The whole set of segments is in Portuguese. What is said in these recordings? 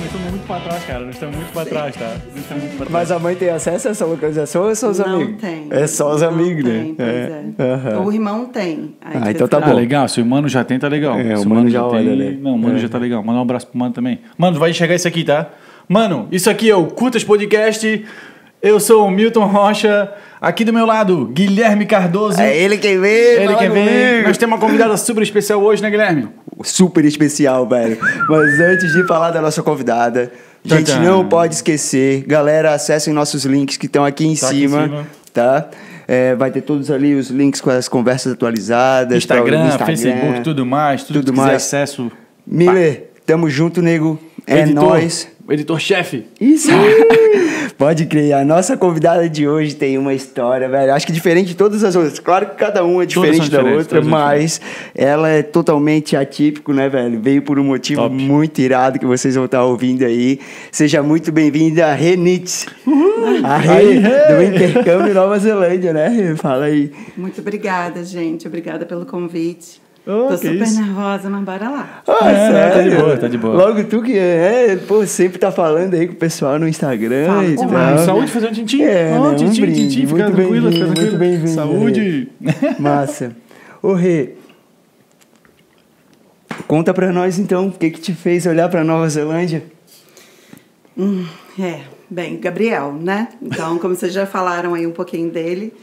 Nós estamos muito pra trás, cara. Nós estamos muito pra trás, tá? Nós estamos muito pra trás. Mas a mãe tem acesso a essa localização ou é só os amigos? Não tem. É só os amigos, tem, né? pois é. Aham. O irmão tem. Aí, Então tá Ah, bom. legal. Se o Mano já tem, tá legal. É, Se o Mano já olha, tem... né? Não, o Mano já tá legal. Manda um abraço pro Mano também. Mano, vai enxergar isso aqui, tá? Mano, isso aqui é o Curtas Podcast. Eu sou o Milton Rocha. Aqui do meu lado, Guilherme Cardoso. É ele quem vem, Ele fala quem vem. comigo. Nós temos uma convidada super especial hoje, né, Guilherme? Super especial, velho. Mas antes de falar da nossa convidada, gente, Tchau. não pode esquecer. Galera, acessem nossos links que estão aqui em Tá aqui em cima, cima. tá? Vai ter todos ali os links com as conversas atualizadas. Instagram, no Instagram, Facebook, tudo mais. Tudo tudo que quiser mais. acesso. Miller, tamo junto, nego. É Editor, nóis. Editor-chefe. Isso! Pode crer, a nossa convidada de hoje tem uma história, velho. Acho que diferente de todas as outras. Claro que cada uma é Todas diferente são da diferentes, outra, todas são mas ela é totalmente atípico, né, velho? Veio por um motivo Top. muito irado que vocês vão estar ouvindo aí. Seja muito bem-vinda, Renitz. A Rê, do intercâmbio Nova Zelândia, né, Rê? Fala aí. Muito obrigada, gente. Obrigada pelo convite. Oh, Tô que super isso. nervosa, mas bora lá. Ah, sério? tá de boa, tá de boa. Logo tu que sempre tá falando aí com o pessoal no Instagram Falo e demais. tal. Saúde, fazer um tintim. É, Ó, né? tintim, Um brinde. tintim. Fica Muito tranquila, bem-vindo, fica muito tranquila. bem-vindo, Saúde. Massa. Ô, Rê, conta pra nós então, o que te fez olhar pra Nova Zelândia? Bem, Gabriel, né? Então, como vocês já falaram aí um pouquinho dele,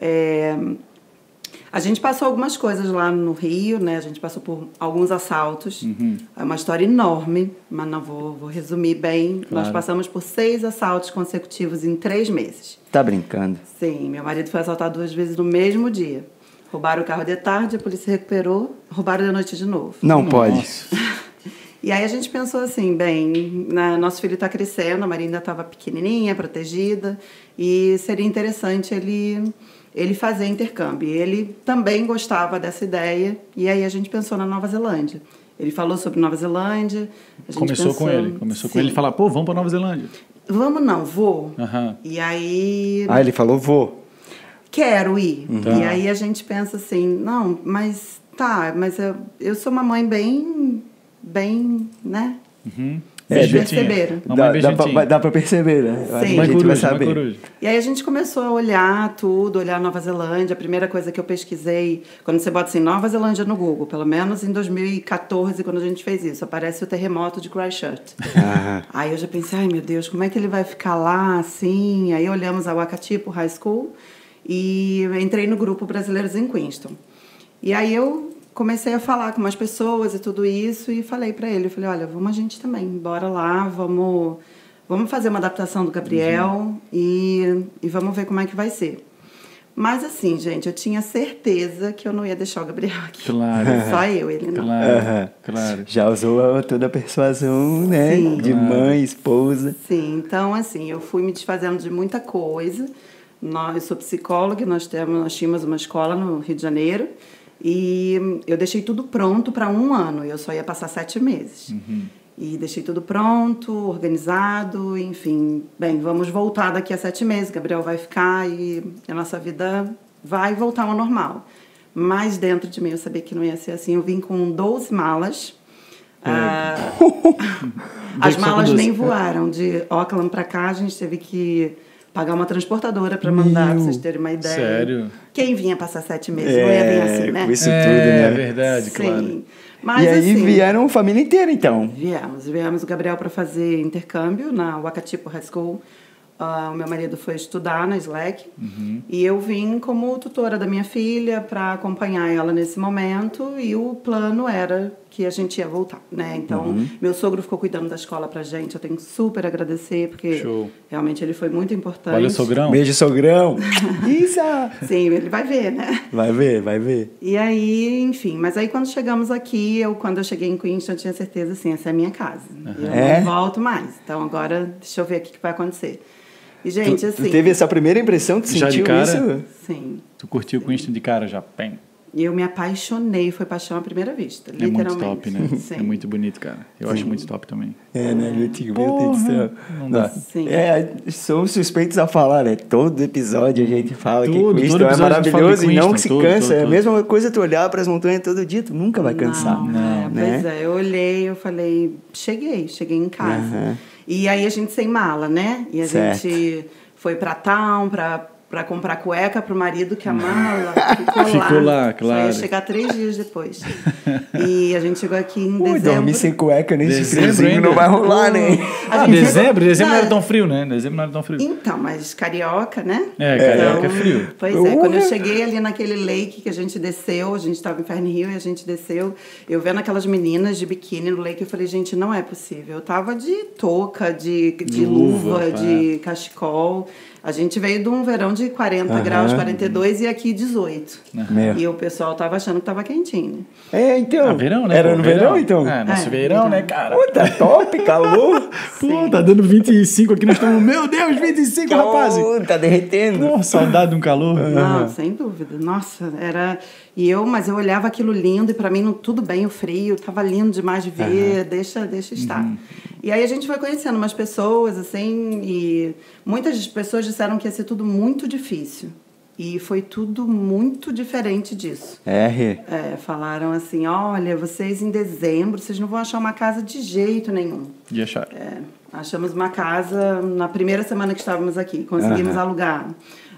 a gente passou algumas coisas lá no Rio, né? A gente passou por alguns assaltos. É uma história enorme, mas não vou resumir bem. Claro. Nós passamos por 6 assaltos consecutivos em 3 meses. Tá brincando? Sim, meu marido foi assaltado 2 vezes no mesmo dia. Roubaram o carro de tarde, a polícia recuperou, roubaram de noite de novo. Não pode. Nossa. E aí a gente pensou assim, nosso filho está crescendo, a Maria ainda estava pequenininha, protegida, e seria interessante ele fazer intercâmbio. E ele também gostava dessa ideia, e aí a gente pensou na Nova Zelândia. Ele falou sobre Nova Zelândia. A gente Começou pensou, com ele. Começou com sim. ele falar, pô, vamos pra Nova Zelândia. Vamos não, vou. Aham. E aí... Ah, ele falou, vou. Quero ir. Tá. E aí a gente pensa assim, não, mas eu sou uma mãe bem, né? Vocês perceberam. Dá pra perceber, né? Sim. A gente Uma vai coruja, uma saber. coruja. E aí a gente começou a olhar tudo, olhar Nova Zelândia. A primeira coisa que eu pesquisei, quando você bota assim, Nova Zelândia no Google, pelo menos em 2014, quando a gente fez isso, aparece o terremoto de Christchurch. Aí eu já pensei, ai meu Deus, como é que ele vai ficar lá, assim? Aí olhamos a Wakatipo High School e eu entrei no grupo Brasileiros em Queenstown. E aí eu comecei a falar com umas pessoas e tudo isso e falei pra ele, olha, vamos a gente também, bora lá, vamos fazer uma adaptação do Gabriel e vamos ver como é que vai ser. Mas assim, gente, eu tinha certeza que eu não ia deixar o Gabriel aqui. Claro. Só eu, ele não. Claro, claro. Já usou toda a persuasão, né? Sim. De mãe, esposa. Sim, então assim, eu fui me desfazendo de muita coisa. Eu sou psicóloga, nós tínhamos uma escola no Rio de Janeiro e eu deixei tudo pronto para 1 ano. Eu só ia passar 7 meses. E deixei tudo pronto, organizado, enfim. Bem, vamos voltar daqui a 7 meses. Gabriel vai ficar e a nossa vida vai voltar ao normal. Mas dentro de mim eu sabia que não ia ser assim. Eu vim com 12 malas. As malas nem voaram. De Auckland para cá, a gente teve que pagar uma transportadora para mandar, pra vocês terem uma ideia. Sério? Quem vinha passar 7 meses não ia vir assim, né? Com isso tudo, né? É verdade, Sim. claro. Mas, E aí assim, vieram a família inteira, então. Viemos o Gabriel para fazer intercâmbio na Wakatipo High School. O meu marido foi estudar na SLAC. E eu vim como tutora da minha filha para acompanhar ela nesse momento. E o plano era que a gente ia voltar, né? Então, meu sogro ficou cuidando da escola pra gente. Eu tenho que super agradecer, porque Show. realmente ele foi muito importante. Valeu, sogrão. Beijo, sogrão. Isso! Sim, ele vai ver, né? Vai ver, vai ver. E aí, enfim, mas aí quando chegamos aqui, quando eu cheguei em Queenstown, eu tinha certeza, assim, essa é a minha casa. Eu É? não volto mais. Então agora, deixa eu ver o que vai acontecer. E, gente, Tu assim... teve essa primeira impressão? Tu Já de sentiu cara? isso? Sim. Tu curtiu com isso de cara já? Pem. E eu me apaixonei, foi paixão à primeira vista, É literalmente. muito top, né? Sim. É muito bonito, cara. Eu acho muito top também. É, né, meu tio? Meu Deus do céu. Não dá. Sim. Somos suspeitos a falar, né? Todo episódio a gente fala que Todo Queenstown é episódio a gente fala de maravilhoso e não se Queenstown, cansa. É a todo. mesma coisa tu olhar para as montanhas todo dia, tu nunca vai cansar. Não, né? Pois é, eu olhei, eu falei, cheguei em casa. Aham. E aí a gente sem mala, né? E a Certo. gente foi pra town pra comprar cueca pro marido, que a mala Ficou lá, Só claro. ia chegar 3 dias depois. E a gente chegou aqui em Ui, dezembro. dormir sem cueca nesse Dezembro friozinho ainda? não vai rolar, né? A gente Dezembro não chegou- era tão frio, né? Dezembro não era tão frio. Então, mas carioca, né? Carioca é frio. Pois é, quando eu cheguei ali naquele lake que a gente desceu, a gente estava em Fern Hill e a gente desceu, eu vendo aquelas meninas de biquíni no lake, eu falei, gente, não é possível. Eu tava de touca, de luva, luva, de cachecol. A gente veio de um verão de 40 graus, 42 e aqui 18. Meu. E o pessoal tava achando que tava quentinho. É, então. Verão, né? Era pô, no verão, então? É, nosso É, verão, verão. né, cara? Pô, tá top, calor. Pô, tá dando 25 aqui, nós estamos... Meu Deus, 25, rapaz! Pô, tá derretendo. Pô, saudade de um calor. Não, sem dúvida. Nossa, era... Mas eu olhava aquilo lindo e pra mim, tudo bem o frio, tava lindo demais de ver, deixa estar. E aí a gente foi conhecendo umas pessoas, assim, e muitas pessoas disseram que ia ser tudo muito difícil. E foi tudo muito diferente disso. É, Falaram assim, olha, vocês em dezembro, vocês não vão achar uma casa de jeito nenhum. E achar. Achamos uma casa na primeira semana que estávamos aqui, conseguimos alugar.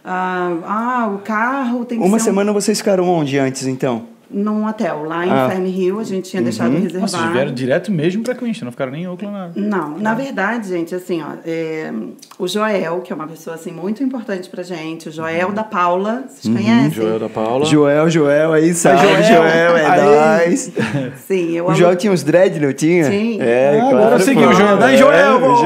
O carro tem que Uma ser semana vocês ficaram onde antes, então? num hotel, lá em Fern Hill, a gente tinha deixado reservado. Nossa, vocês vieram direto mesmo pra Queenstown, não ficaram nem em Oakland nada. Não, na verdade, gente, assim, ó, o Joel, que é uma pessoa, assim, muito importante pra gente, o Joel da Paula, vocês conhecem? Joel da Paula. Joel aí, salve, Joel, é Aí. nóis. Sim, eu O Joel tinha uns dread, não tinha? Tinha. É, claro. agora eu sei que pô. o Joel. Daí, Joel, pô.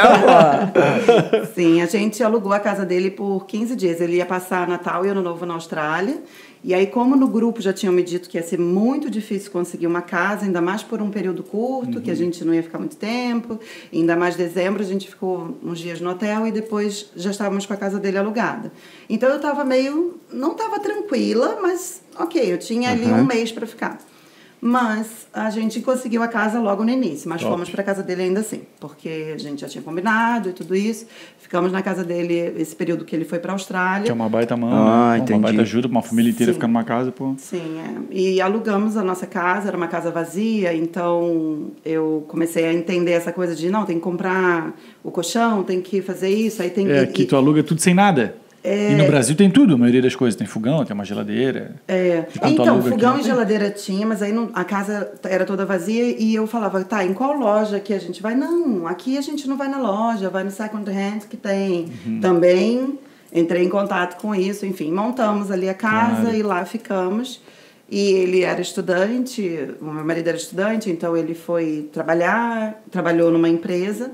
Sim, a gente alugou a casa dele por 15 dias. Ele ia passar Natal e Ano Novo na Austrália. E aí, como no grupo já tinham me dito que ia ser muito difícil conseguir uma casa, ainda mais por um período curto, que a gente não ia ficar muito tempo, ainda mais dezembro, a gente ficou uns dias no hotel e depois já estávamos com a casa dele alugada. Então, eu estava não estava tranquila, mas ok, eu tinha ali um mês para ficar. Mas a gente conseguiu a casa logo no início, mas fomos para a casa dele ainda assim, porque a gente já tinha combinado e tudo isso. Ficamos na casa dele esse período que ele foi para a Austrália. Que é uma baita mão, Ah, né? Uma entendi. baita ajuda pra uma família inteira Sim. ficar numa casa, pô. Sim, e alugamos a nossa casa, era uma casa vazia, então eu comecei a entender essa coisa de, não, tem que comprar o colchão, tem que fazer isso, aí tem que... Aqui tu aluga tudo sem nada. E no Brasil tem tudo, a maioria das coisas. Tem fogão, tem uma geladeira. E quando tu Então, aluga fogão aqui, e geladeira tinha, mas aí a casa era toda vazia e eu falava, tá, em qual loja que a gente vai? Não, aqui a gente não vai na loja, vai no second hand que tem. Também entrei em contato com isso, enfim, montamos ali a casa e lá ficamos. E ele era estudante, o meu marido era estudante, então ele foi trabalhar, trabalhou numa empresa.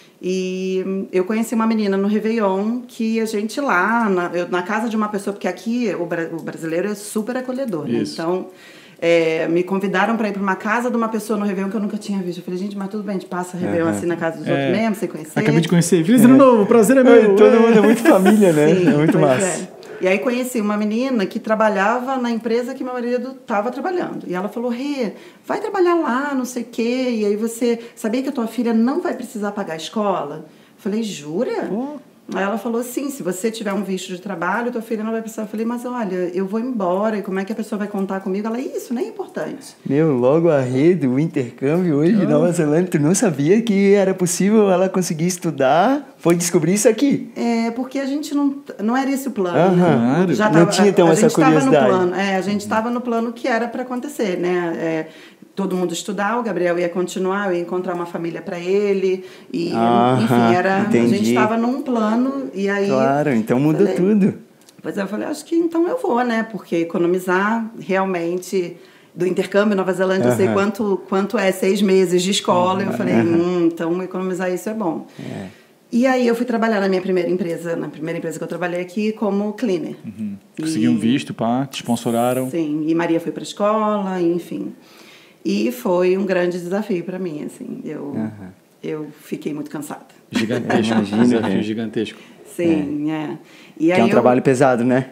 E eu conheci uma menina no Réveillon que a gente lá, na casa de uma pessoa, porque aqui o brasileiro é super acolhedor, né? Isso. Então, me convidaram para ir para uma casa de uma pessoa no Réveillon que eu nunca tinha visto. Eu falei, gente, mas tudo bem, a gente passa Réveillon assim na casa dos outros mesmo, sem conhecer. Acabei de conhecer. Feliz ano novo, o prazer é meu. Todo mundo é muito família, né? Sim, É muito pois massa. E aí conheci uma menina que trabalhava na empresa que meu marido estava trabalhando. E ela falou, Rê, vai trabalhar lá, não sei o quê. E aí você sabia que a tua filha não vai precisar pagar a escola? Eu falei, jura? Aí ela falou, sim, se você tiver um visto de trabalho, tua filha não vai precisar. Eu falei, mas olha, eu vou embora, e como é que a pessoa vai contar comigo? Ela, isso nem é importante. Meu, logo a rede, o intercâmbio hoje de Nova Zelândia, tu não sabia que era possível ela conseguir estudar? Foi descobrir isso aqui. Porque a gente não era esse o plano. Aham. Né? Não tinha, então, essa curiosidade. A gente estava no plano que era para acontecer, né? Todo mundo estudar, o Gabriel ia continuar, eu ia encontrar uma família para ele. E, enfim, a gente estava num plano e aí... Claro, então muda tudo. Pois é, eu falei, acho que então eu vou, né? Porque economizar realmente... Do intercâmbio Nova Zelândia, eu sei quanto é 6 meses de escola. Eu falei, então economizar isso é bom. E aí eu fui trabalhar na primeira empresa que eu trabalhei aqui, como cleaner. Conseguiu um visto, pá, te sponsoraram. Sim, e Maria foi para a escola, enfim. E foi um grande desafio para mim, assim. Eu fiquei muito cansada. Gigantesco, Imagina, desafio gigantesco. Sim, E Que aí é um trabalho pesado, né?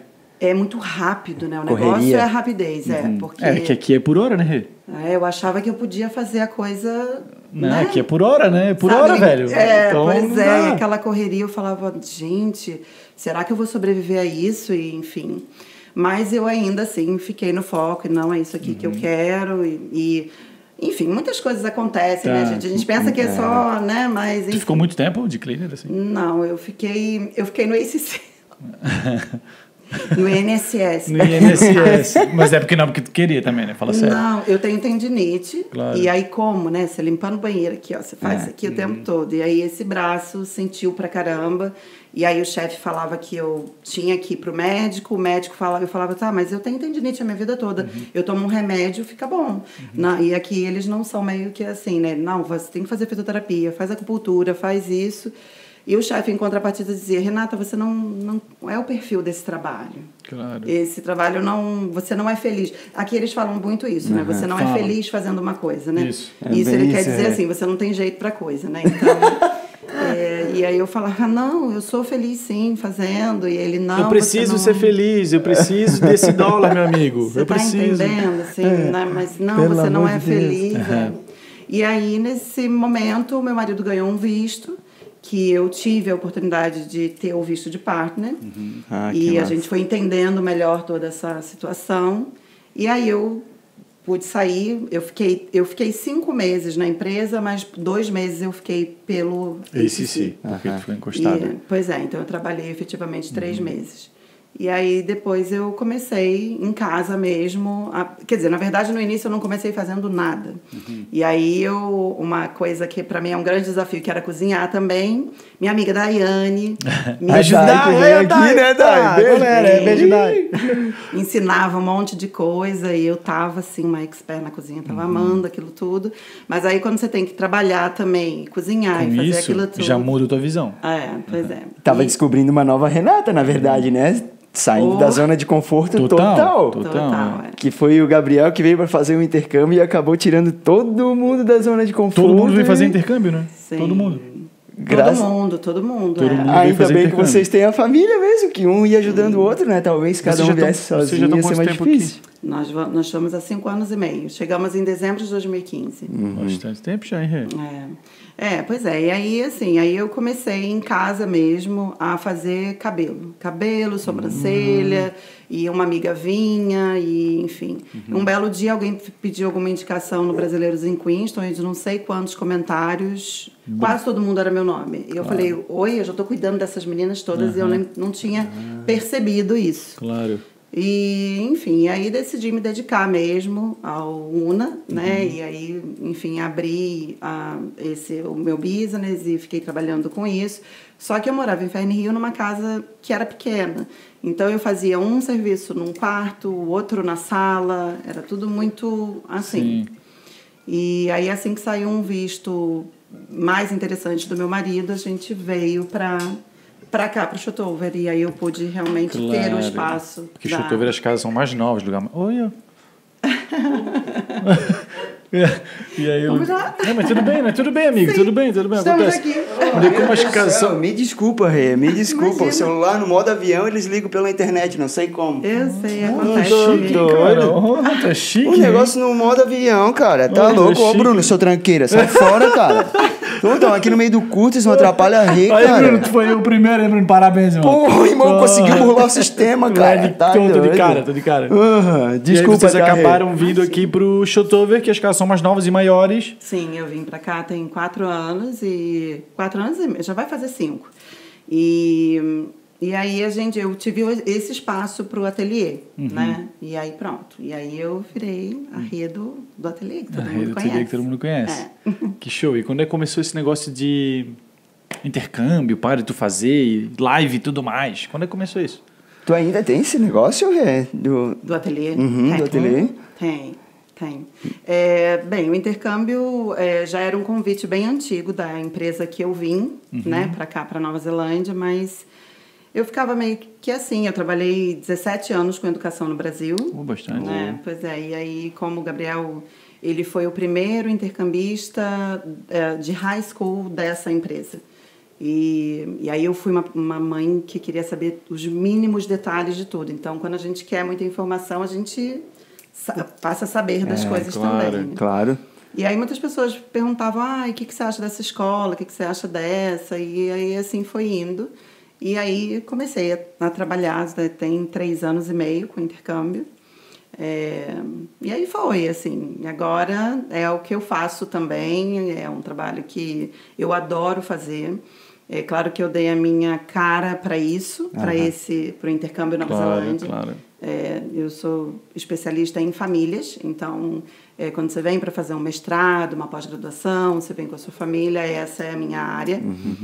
É muito rápido, né? O Correria. negócio é a rapidez, porque... É, que aqui é por hora, né, Rê? eu achava que eu podia fazer a coisa... Não, né? aqui é por hora, né? Por Sabe? hora, velho. Então, Pois não é, dá. e aquela correria eu falava, gente, será que eu vou sobreviver a isso? E, enfim. Mas eu ainda, assim, fiquei no foco, e não é isso aqui que eu quero, enfim, muitas coisas acontecem, né, gente? A gente pensa que é só, né, mas... Tu enfim. ficou muito tempo de cleaner, assim? Não, eu fiquei no ACC. No INSS. No INSS. Mas é porque tu queria também, né? Fala sério. Não, eu tenho tendinite. Claro. E aí como, né? Você limpando o banheiro aqui, ó. Você faz isso aqui o tempo todo. E aí esse braço sentiu pra caramba. E aí o chefe falava que eu tinha que ir pro médico. O médico falava, eu falava, tá, mas eu tenho tendinite a minha vida toda. Eu tomo um remédio, fica bom. E aqui eles não são meio que assim, né? Não, você tem que fazer fitoterapia, faz acupuntura, faz isso. E o chefe, em contrapartida, dizia, Renata, você não é o perfil desse trabalho. Claro. Esse trabalho você não é feliz. Aqui eles falam muito isso, né? Você não é feliz fazendo uma coisa, né? Isso. Isso bem ele quer isso, dizer assim, você não tem jeito pra coisa, né? Então, e aí eu falava, não, eu sou feliz sim, fazendo. E ele, não, Eu preciso você não... ser feliz, eu preciso desse dólar, meu amigo. Você eu tá preciso. entendendo, assim, né? Mas não, Pelo você não amor é de Deus. feliz. E aí, nesse momento, meu marido ganhou um visto, que eu tive a oportunidade de ter o visto de partner. Ah, que E a massa. gente foi entendendo melhor toda essa situação. E aí eu pude sair. Eu fiquei 5 meses na empresa, mas 2 meses eu fiquei pelo ACC, porque tu foi encostado. Pois é, então eu trabalhei efetivamente 3 meses. E aí depois eu comecei em casa mesmo. Quer dizer, na verdade no início eu não comecei fazendo nada. E aí uma coisa que pra mim é um grande desafio, que era cozinhar também. Minha amiga Daiane me Dai, que veio aqui, né, Dai? Beijo. Galera, beijo, Dai. ensinava um monte de coisa e eu tava assim, uma expert na cozinha, tava amando aquilo tudo. Mas aí quando você tem que trabalhar também, cozinhar e Com fazer isso, aquilo tudo... já muda a tua visão. Pois é. Tava E- descobrindo uma nova Renata, na verdade, né? Saindo Oh. da zona de conforto total. Total, Que foi o Gabriel que veio para fazer um intercâmbio e acabou tirando todo mundo da zona de conforto. Todo mundo veio fazer e- intercâmbio, né? Sim. Todo mundo. Graças- Todo mundo. Todo é. mundo. Ainda fazer bem que intercâmbio. vocês têm a família mesmo, que um ia ajudando o outro, né? Talvez cada Vocês um já tão- viesse vocês já sozinho tão ia com ser quanto mais tempo aqui? difícil. Nós estamos há 5 anos e meio. Chegamos em dezembro de 2015. Bastante tempo já, hein, Rê? Pois é. E aí, assim, aí eu comecei em casa mesmo a fazer cabelo. Cabelo, sobrancelha, e uma amiga vinha, e enfim. Um belo dia alguém pediu alguma indicação no Brasileiros em Queenston, e de não sei quantos comentários, quase todo mundo era meu nome. E eu falei, oi, eu já tô cuidando dessas meninas todas, e eu não tinha percebido isso. Claro. E, enfim, aí decidi me dedicar mesmo ao UNA, né? E aí, enfim, abri o meu business e fiquei trabalhando com isso. Só que eu morava em Fern Hill numa casa que era pequena. Então, eu fazia um serviço num quarto, o outro na sala. Era tudo muito assim. Sim. E aí, assim que saiu um visto mais interessante do meu marido, a gente veio para cá, para o Shotover. E aí eu pude realmente ter o espaço. Porque Shotover, as casas são mais novas do lugar. Oi, ó. E aí eu... Vamos lá. Não, mas tudo bem, né? Tudo bem, amigo. Sim. Tudo bem. Estamos Acontece. aqui. Mas como as casas são... Me desculpa, Rê, me desculpa. Imagina. O celular no modo avião eles ligam pela internet, não sei como. Eu sei, acontece chique, comigo. Cara, oh, tá chique. O negócio no modo avião, cara. Tá Olha, louco? Ô, chique. Bruno, seu tranqueira, sai fora, cara. Então, aqui no meio do culto, isso não atrapalha a Rê, Aí, cara. Bruno, tu foi o primeiro, hein, Bruno? Parabéns, irmão. Porra, irmão, conseguiu burlar o sistema, cara. Tá Tô de doido. cara, tô de cara. Aham, E desculpa, aí vocês tá, Rê? acabaram vindo aqui pro Shotover, que as casas são mais novas e maiores. Sim, eu vim pra cá tem 4 anos e... 4 anos e já vai fazer 5. E aí eu tive esse espaço pro ateliê, né? E aí pronto. E aí eu virei a Rê do ateliê, que todo A mundo rede conhece. ateliê que todo mundo conhece. É. Que show. E quando é que começou esse negócio de intercâmbio, para de tu fazer, e live e tudo mais? Quando é que começou isso? Tu ainda tem esse negócio, Rê? Do ateliê? Uhum, Tem. do ateliê? Tem. Bem, o intercâmbio já era um convite bem antigo da empresa que eu vim, né, para cá, para Nova Zelândia, mas eu ficava meio que assim, eu trabalhei 17 anos com educação no Brasil. Bastante. Né? Pois é, e aí como o Gabriel, ele foi o primeiro intercambista de high school dessa empresa. E aí eu fui uma mãe que queria saber os mínimos detalhes de tudo. Então, quando a gente quer muita informação, a gente passa a saber das coisas também. Né? Claro. E aí muitas pessoas perguntavam, o que você acha dessa escola, o que você acha dessa? E aí assim foi indo. E aí comecei a trabalhar, tem 3 anos e meio com intercâmbio. E aí foi, assim, agora é o que eu faço também, é um trabalho que eu adoro fazer. É claro que eu dei a minha cara para isso, para o intercâmbio na Nova Zelândia. Claro. Eu sou especialista em famílias, então quando você vem para fazer um mestrado, uma pós-graduação, você vem com a sua família, essa é a minha área.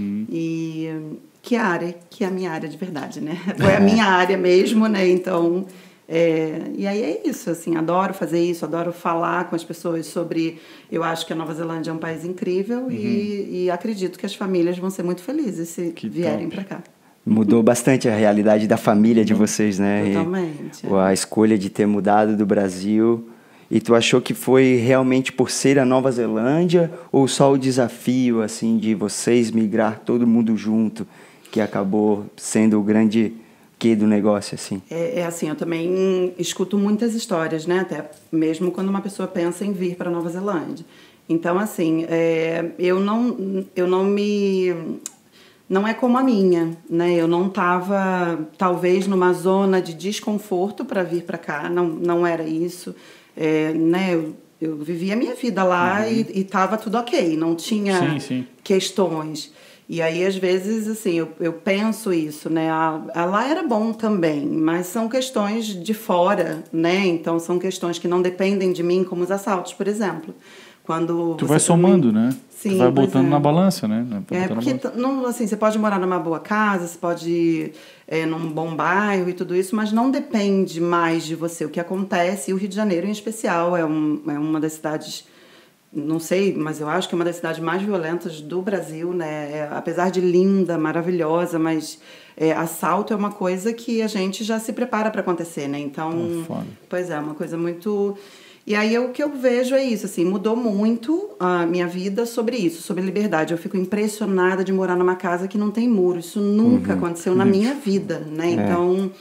E que é a minha área de verdade, né? Foi a minha área mesmo, né? Então, e aí é isso, assim, adoro fazer isso, adoro falar com as pessoas sobre... Eu acho que a Nova Zelândia é um país incrível e acredito que as famílias vão ser muito felizes se vierem para cá. Mudou bastante a realidade da família de vocês, né? Totalmente. A escolha de ter mudado do Brasil. E tu achou que foi realmente por ser a Nova Zelândia ou só o desafio, assim, de vocês migrar todo mundo junto, que acabou sendo o grande quê do negócio, assim? Assim, eu também escuto muitas histórias, né? Até mesmo quando uma pessoa pensa em vir para a Nova Zelândia. Então, assim, eu não me... Não é como a minha, né? Eu não estava, talvez, numa zona de desconforto para vir para cá, não era isso. Né? Eu vivia a minha vida lá e estava tudo ok, não tinha questões. E aí, às vezes, assim, eu penso isso, né? Lá era bom também, mas são questões de fora, né? Então, são questões que não dependem de mim, como os assaltos, por exemplo. Quando tu vai somando, né? Sim, tu vai botando na balança, né? Porque não, assim, você pode morar numa boa casa, você pode ir num bom bairro e tudo isso, mas não depende mais de você. O que acontece, e o Rio de Janeiro em especial, é uma das cidades, não sei, mas eu acho que é uma das cidades mais violentas do Brasil, né? Apesar de linda, maravilhosa, mas assalto é uma coisa que a gente já se prepara para acontecer, né? Então, pois é, uma coisa muito... E aí o que eu vejo é isso, assim, mudou muito a minha vida sobre isso, sobre liberdade. Eu fico impressionada de morar numa casa que não tem muro. Isso nunca aconteceu na minha vida, né? Então,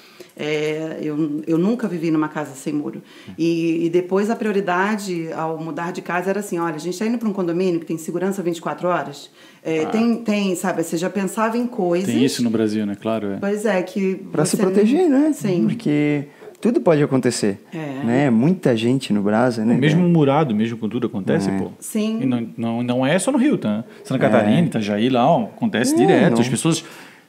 eu nunca vivi numa casa sem muro. E depois a prioridade ao mudar de casa era assim, olha, a gente está indo para um condomínio que tem segurança 24 horas. Tem, sabe, você já pensava em coisas... Tem isso no Brasil, né? Claro, Pois é, que... Para se proteger, né? Sim. Porque... Tudo pode acontecer, né? Muita gente no Brasil, né? Mesmo murado, mesmo com tudo acontece, pô. Sim. E não é só no Rio, tá? Santa Catarina, Itajaí, lá, acontece direto. As pessoas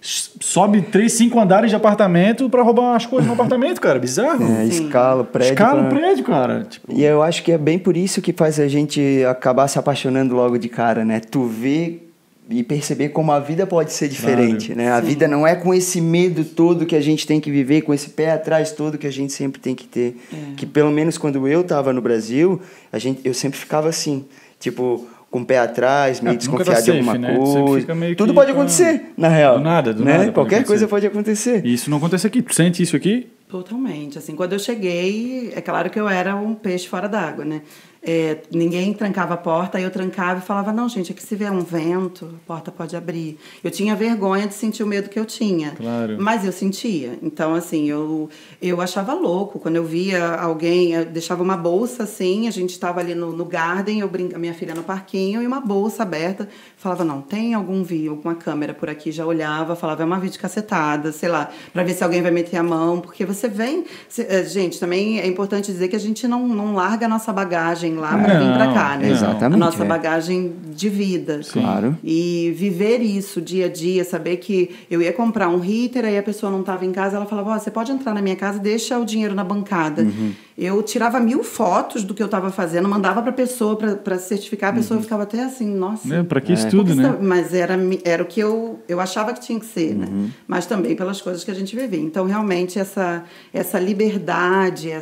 sobem 3, 5 andares de apartamento pra roubar as coisas no apartamento, cara. Bizarro. Escala o prédio. Escala o prédio, cara. Tipo... E eu acho que é bem por isso que faz a gente acabar se apaixonando logo de cara, né? Tu vê... E perceber como a vida pode ser diferente, né? A vida não é com esse medo todo que a gente tem que viver, com esse pé atrás todo que a gente sempre tem que ter. Que pelo menos quando eu estava no Brasil, eu sempre ficava assim, tipo, com o pé atrás, meio desconfiado de alguma coisa. Tudo pode acontecer, na real. Do nada. Qualquer coisa pode acontecer. E isso não acontece aqui. Tu sente isso aqui? Totalmente. Assim, quando eu cheguei, é claro que eu era um peixe fora d'água, né? Ninguém trancava a porta, aí eu trancava e falava, não, gente, aqui se vier um vento, a porta pode abrir. Eu tinha vergonha de sentir o medo que eu tinha, mas eu sentia. Então, assim, eu achava louco. Quando eu via alguém, eu deixava uma bolsa assim, a gente estava ali no garden, a minha filha no parquinho, e uma bolsa aberta, falava, não, tem alguma câmera por aqui, já olhava, falava, é uma videocacetada, sei lá, pra ver se alguém vai meter a mão, porque você vem... Gente, também é importante dizer que a gente não larga a nossa bagagem lá para vir para cá, né? Exatamente. A nossa bagagem de vida. Claro. E viver isso dia a dia, saber que eu ia comprar um heater, aí a pessoa não estava em casa, ela falava, você pode entrar na minha casa, deixa o dinheiro na bancada. Eu tirava 1000 fotos do que eu estava fazendo, mandava para a pessoa para certificar, a pessoa ficava até assim, nossa... Para que isso tudo, né? Mas era o que eu achava que tinha que ser, né? Mas também pelas coisas que a gente vivia. Então, realmente, essa liberdade,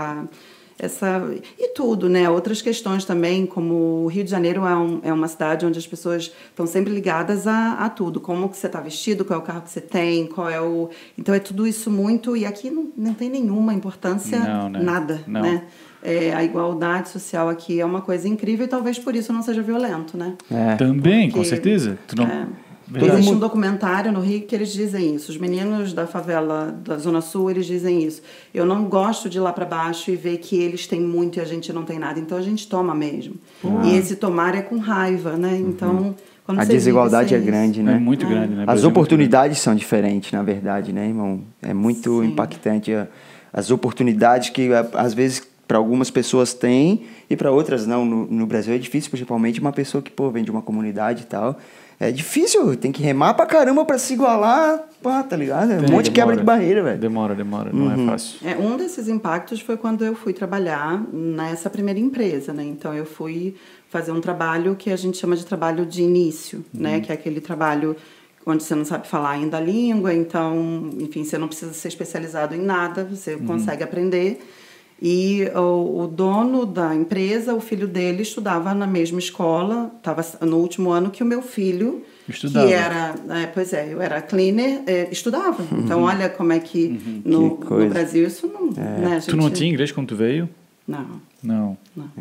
e tudo, né? Outras questões também, como o Rio de Janeiro é uma cidade onde as pessoas estão sempre ligadas a tudo. Como que você está vestido, qual é o carro que você tem, qual é o... Então, é tudo isso muito... E aqui não tem nenhuma importância, nada, né? A igualdade social aqui é uma coisa incrível e talvez por isso não seja violento, né? Também, com certeza. Existe um documentário no Rio que eles dizem isso. Os meninos da favela da Zona Sul, eles dizem isso. Eu não gosto de ir lá para baixo e ver que eles têm muito e a gente não tem nada. Então a gente toma mesmo. E esse tomar é com raiva, né? Então, quando A você desigualdade é vive sem grande, né? É muito grande, né? As oportunidades são diferentes, na verdade, né, irmão? É muito impactante as oportunidades que, às vezes, para algumas pessoas têm e para outras não. No Brasil é difícil, principalmente uma pessoa que, vem de uma comunidade e tal. É difícil, tem que remar pra caramba pra se igualar, pá, tá ligado? Um monte de quebra de barreira, velho. Demora, não é fácil. Um desses impactos foi quando eu fui trabalhar nessa primeira empresa, né? Então, eu fui fazer um trabalho que a gente chama de trabalho de início, né? Que é aquele trabalho onde você não sabe falar ainda a língua, então, enfim, você não precisa ser especializado em nada, você consegue aprender. E o dono da empresa, o filho dele estudava na mesma escola, estava no último ano que o meu filho, estudava. Que era, eu era cleaner, estudava. Então, olha como é que no Brasil isso não... Né, Tu não tinha inglês quando tu veio? Não.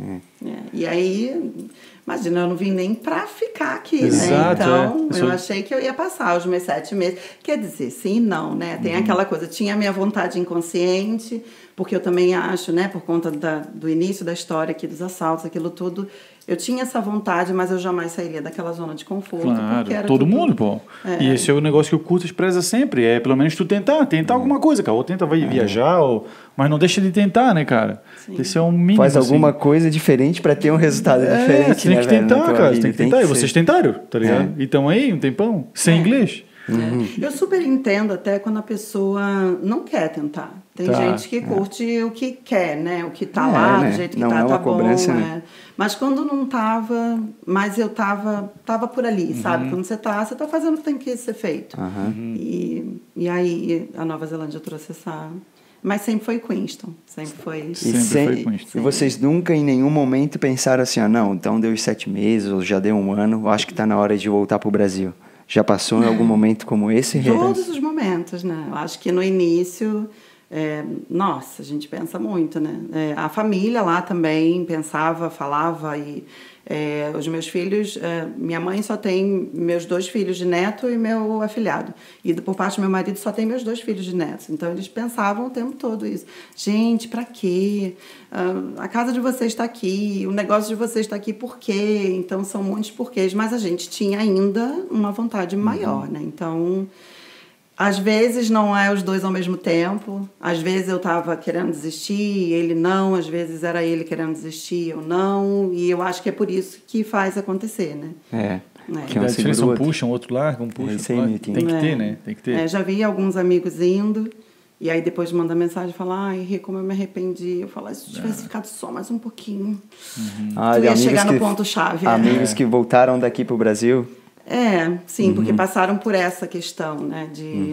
E aí, imagina, eu não vim nem pra ficar aqui, Exato, né? Então, eu achei que eu ia passar os meus 7 meses. Quer dizer, sim e não, né? Tem aquela coisa, tinha a minha vontade inconsciente, porque eu também acho, né, por conta do início da história aqui, dos assaltos, aquilo tudo, eu tinha essa vontade, mas eu jamais sairia daquela zona de conforto. Claro, todo mundo, pô. E esse é o negócio que o Curtas preza sempre, é pelo menos tu tentar alguma coisa, cara. Ou tenta viajar, mas não deixa de tentar, né, cara? Sim. Esse é um mínimo. Faz alguma coisa diferente pra ter um resultado diferente, tem né, que tentar, velho, cara, tem que tentar. E vocês tentaram, tá ligado? E estão aí um tempão, sem inglês. Eu super entendo até quando a pessoa não quer tentar. Tem gente que curte o que quer, né? O que tá lá, do jeito que tá bom. Né? Mas quando não tava, mas eu tava por ali, sabe? Quando você tá fazendo o que tem que ser feito. E aí a Nova Zelândia trouxe essa... Mas sempre foi Queenstown, sempre foi Queenstown. E vocês nunca em nenhum momento pensaram assim, não, então deu os 7 meses, ou já deu um ano, acho que tá na hora de voltar pro Brasil. Já passou em algum momento como esse? Todos os momentos, né? Eu acho que no início, nossa, a gente pensa muito, né? A família lá também pensava, falava e os meus filhos, minha mãe só tem meus 2 filhos de neto e meu afilhado. E por parte do meu marido só tem meus 2 filhos de netos. Então eles pensavam o tempo todo isso. Gente, pra quê? A casa de vocês está aqui, o negócio de vocês está aqui, por quê? Então são muitos porquês, mas a gente tinha ainda uma vontade maior, né? Então, às vezes não é os 2 ao mesmo tempo, às vezes eu estava querendo desistir, ele não, às vezes era ele querendo desistir, eu não, e eu acho que é por isso que faz acontecer, né? Que a diferença um puxa, um outro larga, um puxa, tem que ter, né? Tem que ter. Já vi alguns amigos indo, e aí depois manda mensagem e fala, ai, Rê, como eu me arrependi. Eu falo, se tivesse ficado só mais um pouquinho, tu ia chegar no ponto-chave. Amigos que voltaram daqui pro Brasil... Sim, porque passaram por essa questão, né?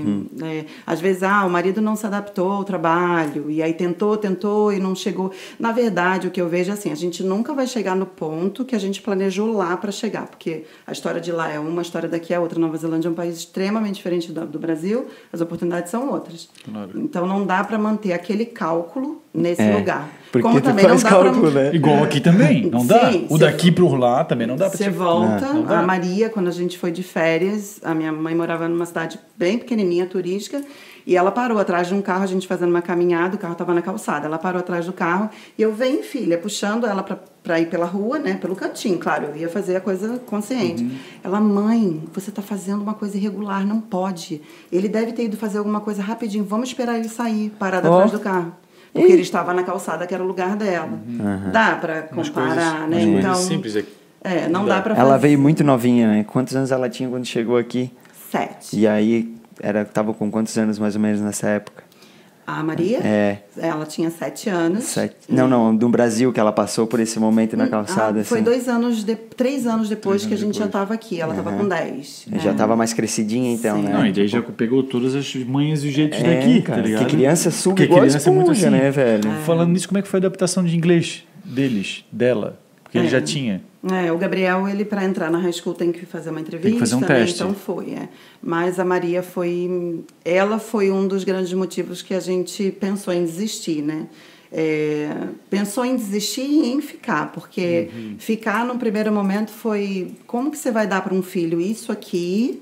Às vezes, o marido não se adaptou ao trabalho, e aí tentou e não chegou. Na verdade, o que eu vejo é assim, a gente nunca vai chegar no ponto que a gente planejou lá para chegar, porque a história de lá é uma, a história daqui é outra. Nova Zelândia é um país extremamente diferente do Brasil, as oportunidades são outras. Claro. Então, não dá para manter aquele cálculo nesse lugar. Porque como também faz não dá cálculo, né? Igual aqui também, não dá? Sim, o daqui pro lá também não dá pra Você volta, a Maria, quando a gente foi de férias, a minha mãe morava numa cidade bem pequenininha, turística, e ela parou atrás de um carro, a gente fazendo uma caminhada, o carro estava na calçada, ela parou atrás do carro, e eu venho, filha, puxando ela para ir pela rua, né, pelo cantinho, claro, eu ia fazer a coisa consciente. Ela, mãe, você está fazendo uma coisa irregular, não pode. Ele deve ter ido fazer alguma coisa rapidinho, vamos esperar ele sair, parado atrás do carro. Porque ele estava na calçada, que era o lugar dela. Dá para comparar, né? Então, simples aqui. Não dá para fazer. Ela veio muito novinha, né? Quantos anos ela tinha quando chegou aqui? 7. E aí, tava com quantos anos mais ou menos nessa época? A Maria? Ela tinha 7 anos. Não, do Brasil, que ela passou por esse momento na calçada. Foi assim. 3 anos depois que a gente já estava aqui. Ela estava com 10. Já estava mais crescidinha, então, né? Não, e daí já pegou todas as manhas e os jeitos daqui, cara, tá ligado? Que criança suga igual esponja, muito assim, né, velho? Falando nisso, como é que foi a adaptação de inglês dela? Porque ele já tinha. O Gabriel, ele para entrar na high school tem que fazer uma entrevista. Tem que fazer um teste. Então foi, Mas a Maria ela foi um dos grandes motivos que a gente pensou em desistir, né? Pensou em desistir e em ficar, porque ficar no primeiro momento foi, como que você vai dar para um filho isso aqui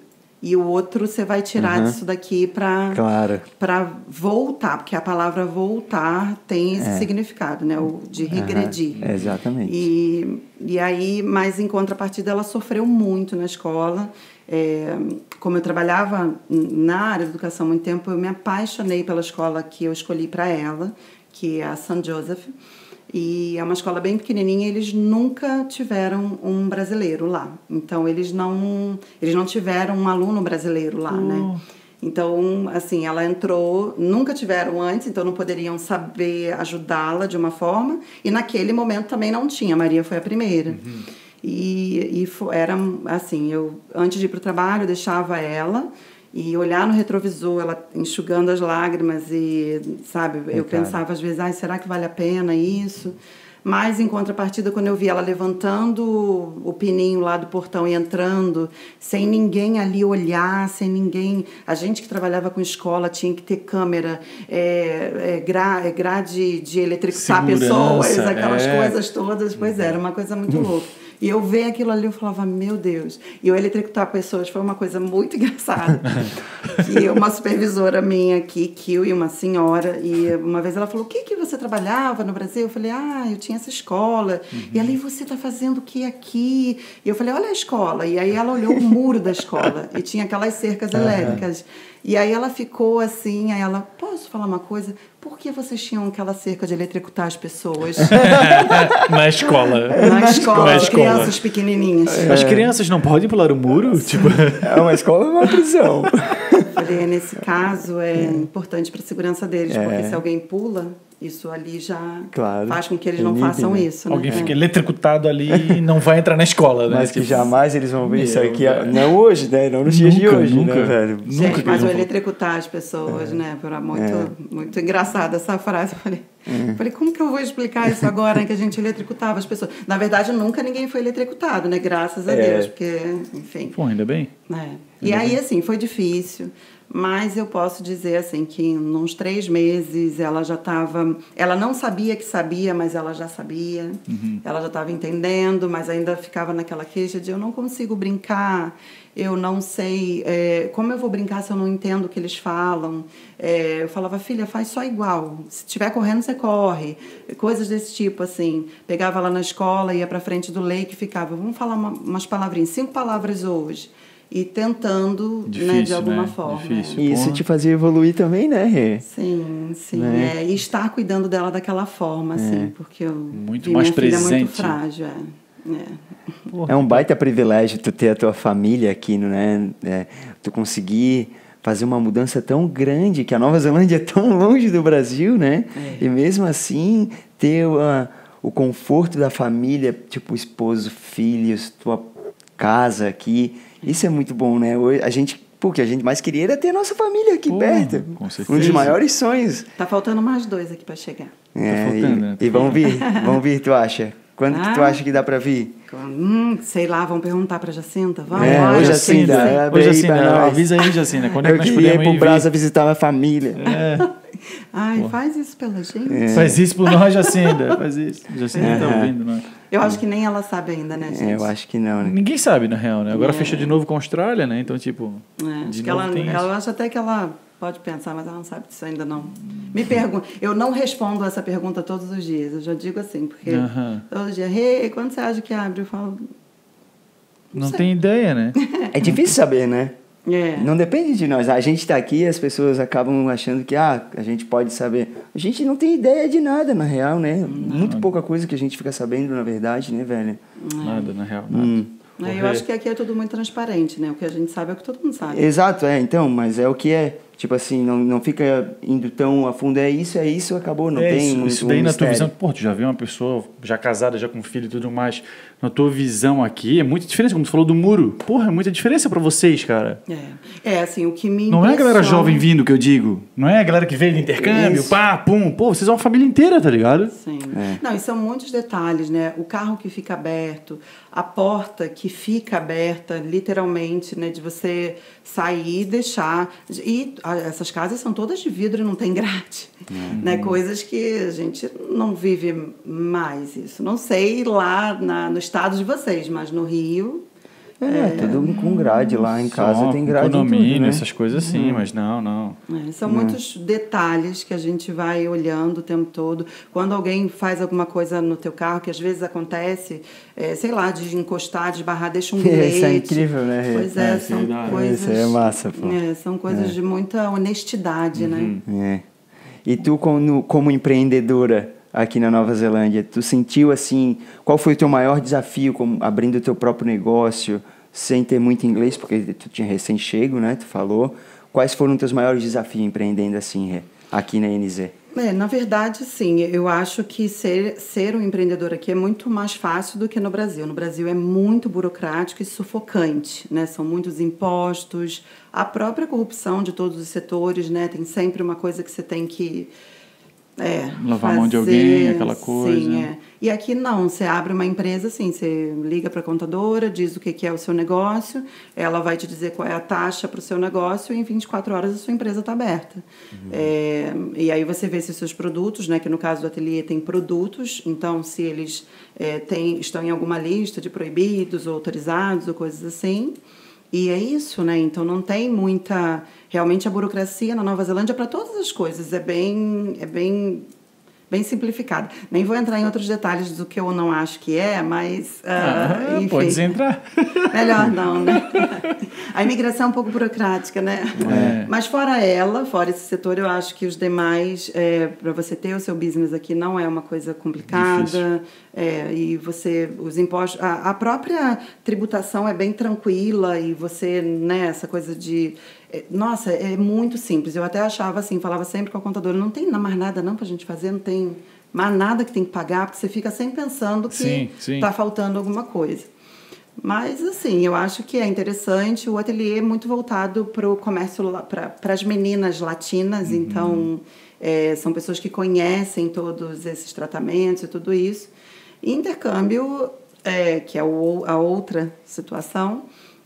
e o outro você vai tirar disso daqui para voltar, porque a palavra voltar tem esse significado, né? O de regredir. Exatamente. E aí, mas em contrapartida, ela sofreu muito na escola. Como eu trabalhava na área de educação há muito tempo, eu me apaixonei pela escola que eu escolhi para ela, que é a St. Joseph. E é uma escola bem pequenininha, eles nunca tiveram um brasileiro lá. Então, eles não tiveram um aluno brasileiro lá, né? Então, assim, ela entrou, nunca tiveram antes, então não poderiam saber ajudá-la de uma forma. E naquele momento também não tinha, a Maria foi a primeira. Era assim, eu antes de ir para o trabalho, deixava ela e olhar no retrovisor, ela enxugando as lágrimas e, sabe, eu pensava às vezes, será que vale a pena isso? Mas, em contrapartida, quando eu vi ela levantando o pininho lá do portão e entrando, sem ninguém ali olhar, sem ninguém... A gente que trabalhava com escola tinha que ter câmera, grade de eletricutar pessoas, aquelas coisas todas. Pois era uma coisa muito louca. E eu ver aquilo ali, eu falava, meu Deus. E eu eletricutar pessoas foi uma coisa muito engraçada. E uma supervisora minha aqui, Kill, e uma senhora, e uma vez ela falou, o que você trabalhava no Brasil? Eu falei, eu tinha essa escola. E ela, e você está fazendo o que aqui? E eu falei, olha a escola. E aí ela olhou o muro da escola, e tinha aquelas cercas elétricas. E aí ela ficou assim, aí ela, posso falar uma coisa? Por que vocês tinham aquela cerca de eletricutar as pessoas? Na escola. Na escola, as crianças pequenininhas. As crianças não podem pular o muro? Tipo... É uma escola ou uma prisão? Falei, nesse caso é importante para a segurança deles, porque se alguém pula, isso ali já faz com que eles não façam isso. Né? Alguém fica eletricutado ali e não vai entrar na escola, né? Mas que jamais eles vão ver isso aqui, não hoje, né? Não nos dias de hoje, né, velho? Gente, mas o eletricutar as pessoas, né? Era muito engraçada essa frase. Eu falei, como que eu vou explicar isso agora, né, que a gente eletricutava as pessoas? Na verdade, nunca ninguém foi eletricutado, né? Graças a Deus, porque, enfim... Pô, ainda bem. E aí, assim, foi difícil, mas eu posso dizer, assim, que em uns 3 meses ela já estava... Ela não sabia que sabia, mas ela já sabia. Ela já estava entendendo, mas ainda ficava naquela queixa de eu não consigo brincar, eu não sei... como eu vou brincar se eu não entendo o que eles falam? Eu falava, filha, faz só igual. Se estiver correndo, você corre. Coisas desse tipo, assim. Pegava lá na escola, ia pra frente do leque e ficava, vamos falar umas palavrinhas, 5 palavras hoje. E tentando, difícil, né, de alguma forma. Difícil, e isso te fazia evoluir também, né, Rê? Sim. Né? E estar cuidando dela daquela forma, assim, porque eu muito vi mais minha filha presente. muito frágil. É um baita privilégio tu ter a tua família aqui, né? Tu conseguir fazer uma mudança tão grande, que a Nova Zelândia é tão longe do Brasil, né? E mesmo assim, ter o conforto da família, tipo esposo, filhos, tua casa aqui, isso é muito bom, né? A gente, o que a gente mais queria era ter a nossa família aqui perto. Com certeza. Um dos maiores sonhos. Tá faltando mais 2 aqui para chegar. Tá faltando, né? E vão vir, tu acha? Quando que tu acha que dá para vir? Sei lá, vão perguntar para Jacinta. Vamos lá, Jacinta. Ô, Jacinta, avisa aí, Jacinta. Quando é que nós podemos ir? Eu queria ir pro Brasa visitar a minha família. Faz isso pela gente. Faz isso por nós, Jacinta. Faz isso. Jacinta tá ouvindo, né? Eu acho que nem ela sabe ainda, né, gente? Eu acho que não, né? Ninguém sabe, na real, né? Agora fechou de novo com a Austrália, né? Então, tipo... acho que ela acha até que ela pode pensar, mas ela não sabe disso ainda não. Me pergunta. Eu não respondo essa pergunta todos os dias. Eu já digo assim, porque todo dia, quando você acha que abre? Eu falo... Não tem ideia, né? É difícil saber, né? Não depende de nós. A gente tá aqui e as pessoas acabam achando que a gente pode saber. A gente não tem ideia de nada, na real, né? Muito pouca coisa que a gente fica sabendo, na verdade, né, velho? Nada, na real, nada. Eu acho que aqui é tudo muito transparente, né? O que a gente sabe é o que todo mundo sabe. Exato, então, mas é o que é. Tipo assim, não fica indo tão a fundo. É isso, acabou. Não tem isso daí na tua visão. Pô, tu já viu uma pessoa já casada, já com filho e tudo mais. Na tua visão aqui, é muita diferença. Como tu falou do muro. Porra, é muita diferença pra vocês, cara. Assim, o que me Não é a galera jovem vindo que eu digo. Não é a galera que veio de intercâmbio, pá, pum. Pô, vocês são uma família inteira, tá ligado? Sim. Não, e são muitos detalhes, né? O carro que fica aberto, a porta que fica aberta, literalmente, né? De você sair e deixar. E essas casas são todas de vidro e não tem grade. Né? Coisas que a gente não vive mais isso. Não sei lá no estado de vocês, mas no Rio Tudo com grade lá em casa, tem grade em tudo, condomínio, né? essas coisas sim, mas não. São muitos detalhes que a gente vai olhando o tempo todo. Quando alguém faz alguma coisa no teu carro, que às vezes acontece, sei lá, de encostar, de esbarrar, deixa um bilhete. Isso é incrível, né? Pois são coisas... Isso é massa, pô. São coisas de muita honestidade, né? E tu, como empreendedora aqui na Nova Zelândia, tu sentiu assim, qual foi o teu maior desafio abrindo o teu próprio negócio, sem ter muito inglês, porque tu tinha recém-chego, né? Tu falou. Quais foram os teus maiores desafios empreendendo assim, aqui na NZ? Na verdade, sim. Eu acho que ser um empreendedor aqui é muito mais fácil do que no Brasil. No Brasil é muito burocrático e sufocante, né? São muitos impostos, a própria corrupção de todos os setores, né? Tem sempre uma coisa que você tem que lavar a mão de alguém, aquela coisa. Sim, E aqui não, você abre uma empresa assim, você liga para a contadora, diz o que é o seu negócio, ela vai te dizer qual é a taxa para o seu negócio e em 24 horas a sua empresa está aberta. E aí você vê se os seus produtos, né, que no caso do ateliê tem produtos, então se eles estão em alguma lista de proibidos ou autorizados ou coisas assim. E é isso, né? Então não tem muita... Realmente a burocracia na Nova Zelândia para todas as coisas é bem simplificada. Nem vou entrar em outros detalhes do que eu não acho que mas... enfim, pode entrar. Melhor não, né? A imigração é um pouco burocrática, né? Mas fora esse setor, eu acho que os demais, para você ter o seu business aqui, não é uma coisa complicada. E os impostos... A própria tributação é bem tranquila e você, né, essa coisa de... Nossa, é muito simples. Eu até achava assim, falava sempre com a contadora, não tem mais nada não pra gente fazer, não tem mais nada que tem que pagar, porque você fica sempre pensando que está faltando alguma coisa. Mas, assim, eu acho que é interessante. O ateliê é muito voltado para o comércio, para as meninas latinas, então são pessoas que conhecem todos esses tratamentos e tudo isso. E intercâmbio, que é a outra situação,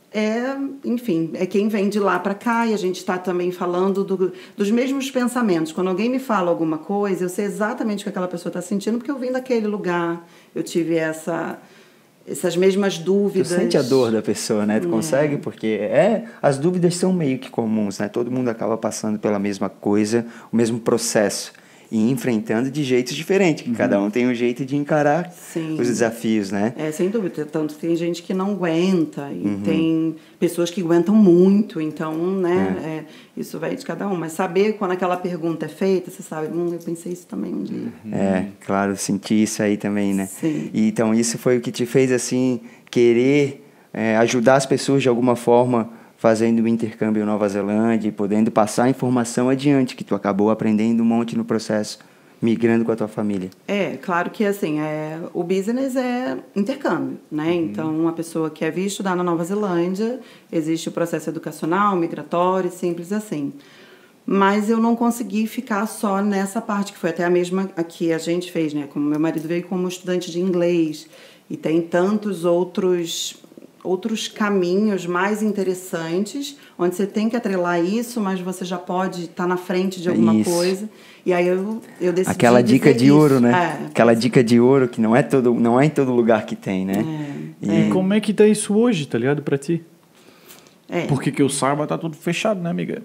enfim, é quem vem de lá para cá e a gente está também falando dos mesmos pensamentos. Quando alguém me fala alguma coisa, eu sei exatamente o que aquela pessoa está sentindo, porque eu vim daquele lugar, eu tive essas mesmas dúvidas. Tu sente a dor da pessoa, né? Tu consegue, porque as dúvidas são meio que comuns, né? Todo mundo acaba passando pela mesma coisa, o mesmo processo. E enfrentando de jeitos diferentes, que cada um tem um jeito de encarar os desafios, né? Sem dúvida. Tanto tem gente que não aguenta, e tem pessoas que aguentam muito, então, né, isso vai de cada um. Mas saber quando aquela pergunta é feita, você sabe, eu pensei isso também um dia. Claro, senti isso aí também, né? Sim. E, então, isso foi o que te fez, assim, querer ajudar as pessoas de alguma forma, fazendo o intercâmbio em Nova Zelândia e podendo passar a informação adiante, que tu acabou aprendendo um monte no processo, migrando com a tua família. Claro que assim, o business é intercâmbio, né? Então, uma pessoa que vir estudar na Nova Zelândia, existe o processo educacional, migratório, simples assim. Mas eu não consegui ficar só nessa parte, que foi até a mesma que a gente fez, né? Como meu marido veio como estudante de inglês, e tem tantos outros caminhos mais interessantes, onde você tem que atrelar isso, mas você já pode estar na frente de alguma coisa. E aí eu decidi aquela dica de ouro, né? Aquela dica de ouro que não é em todo lugar que tem, né? E como é que tá isso hoje, tá ligado, pra ti? Porque que o saiba tá tudo fechado, né, amiga?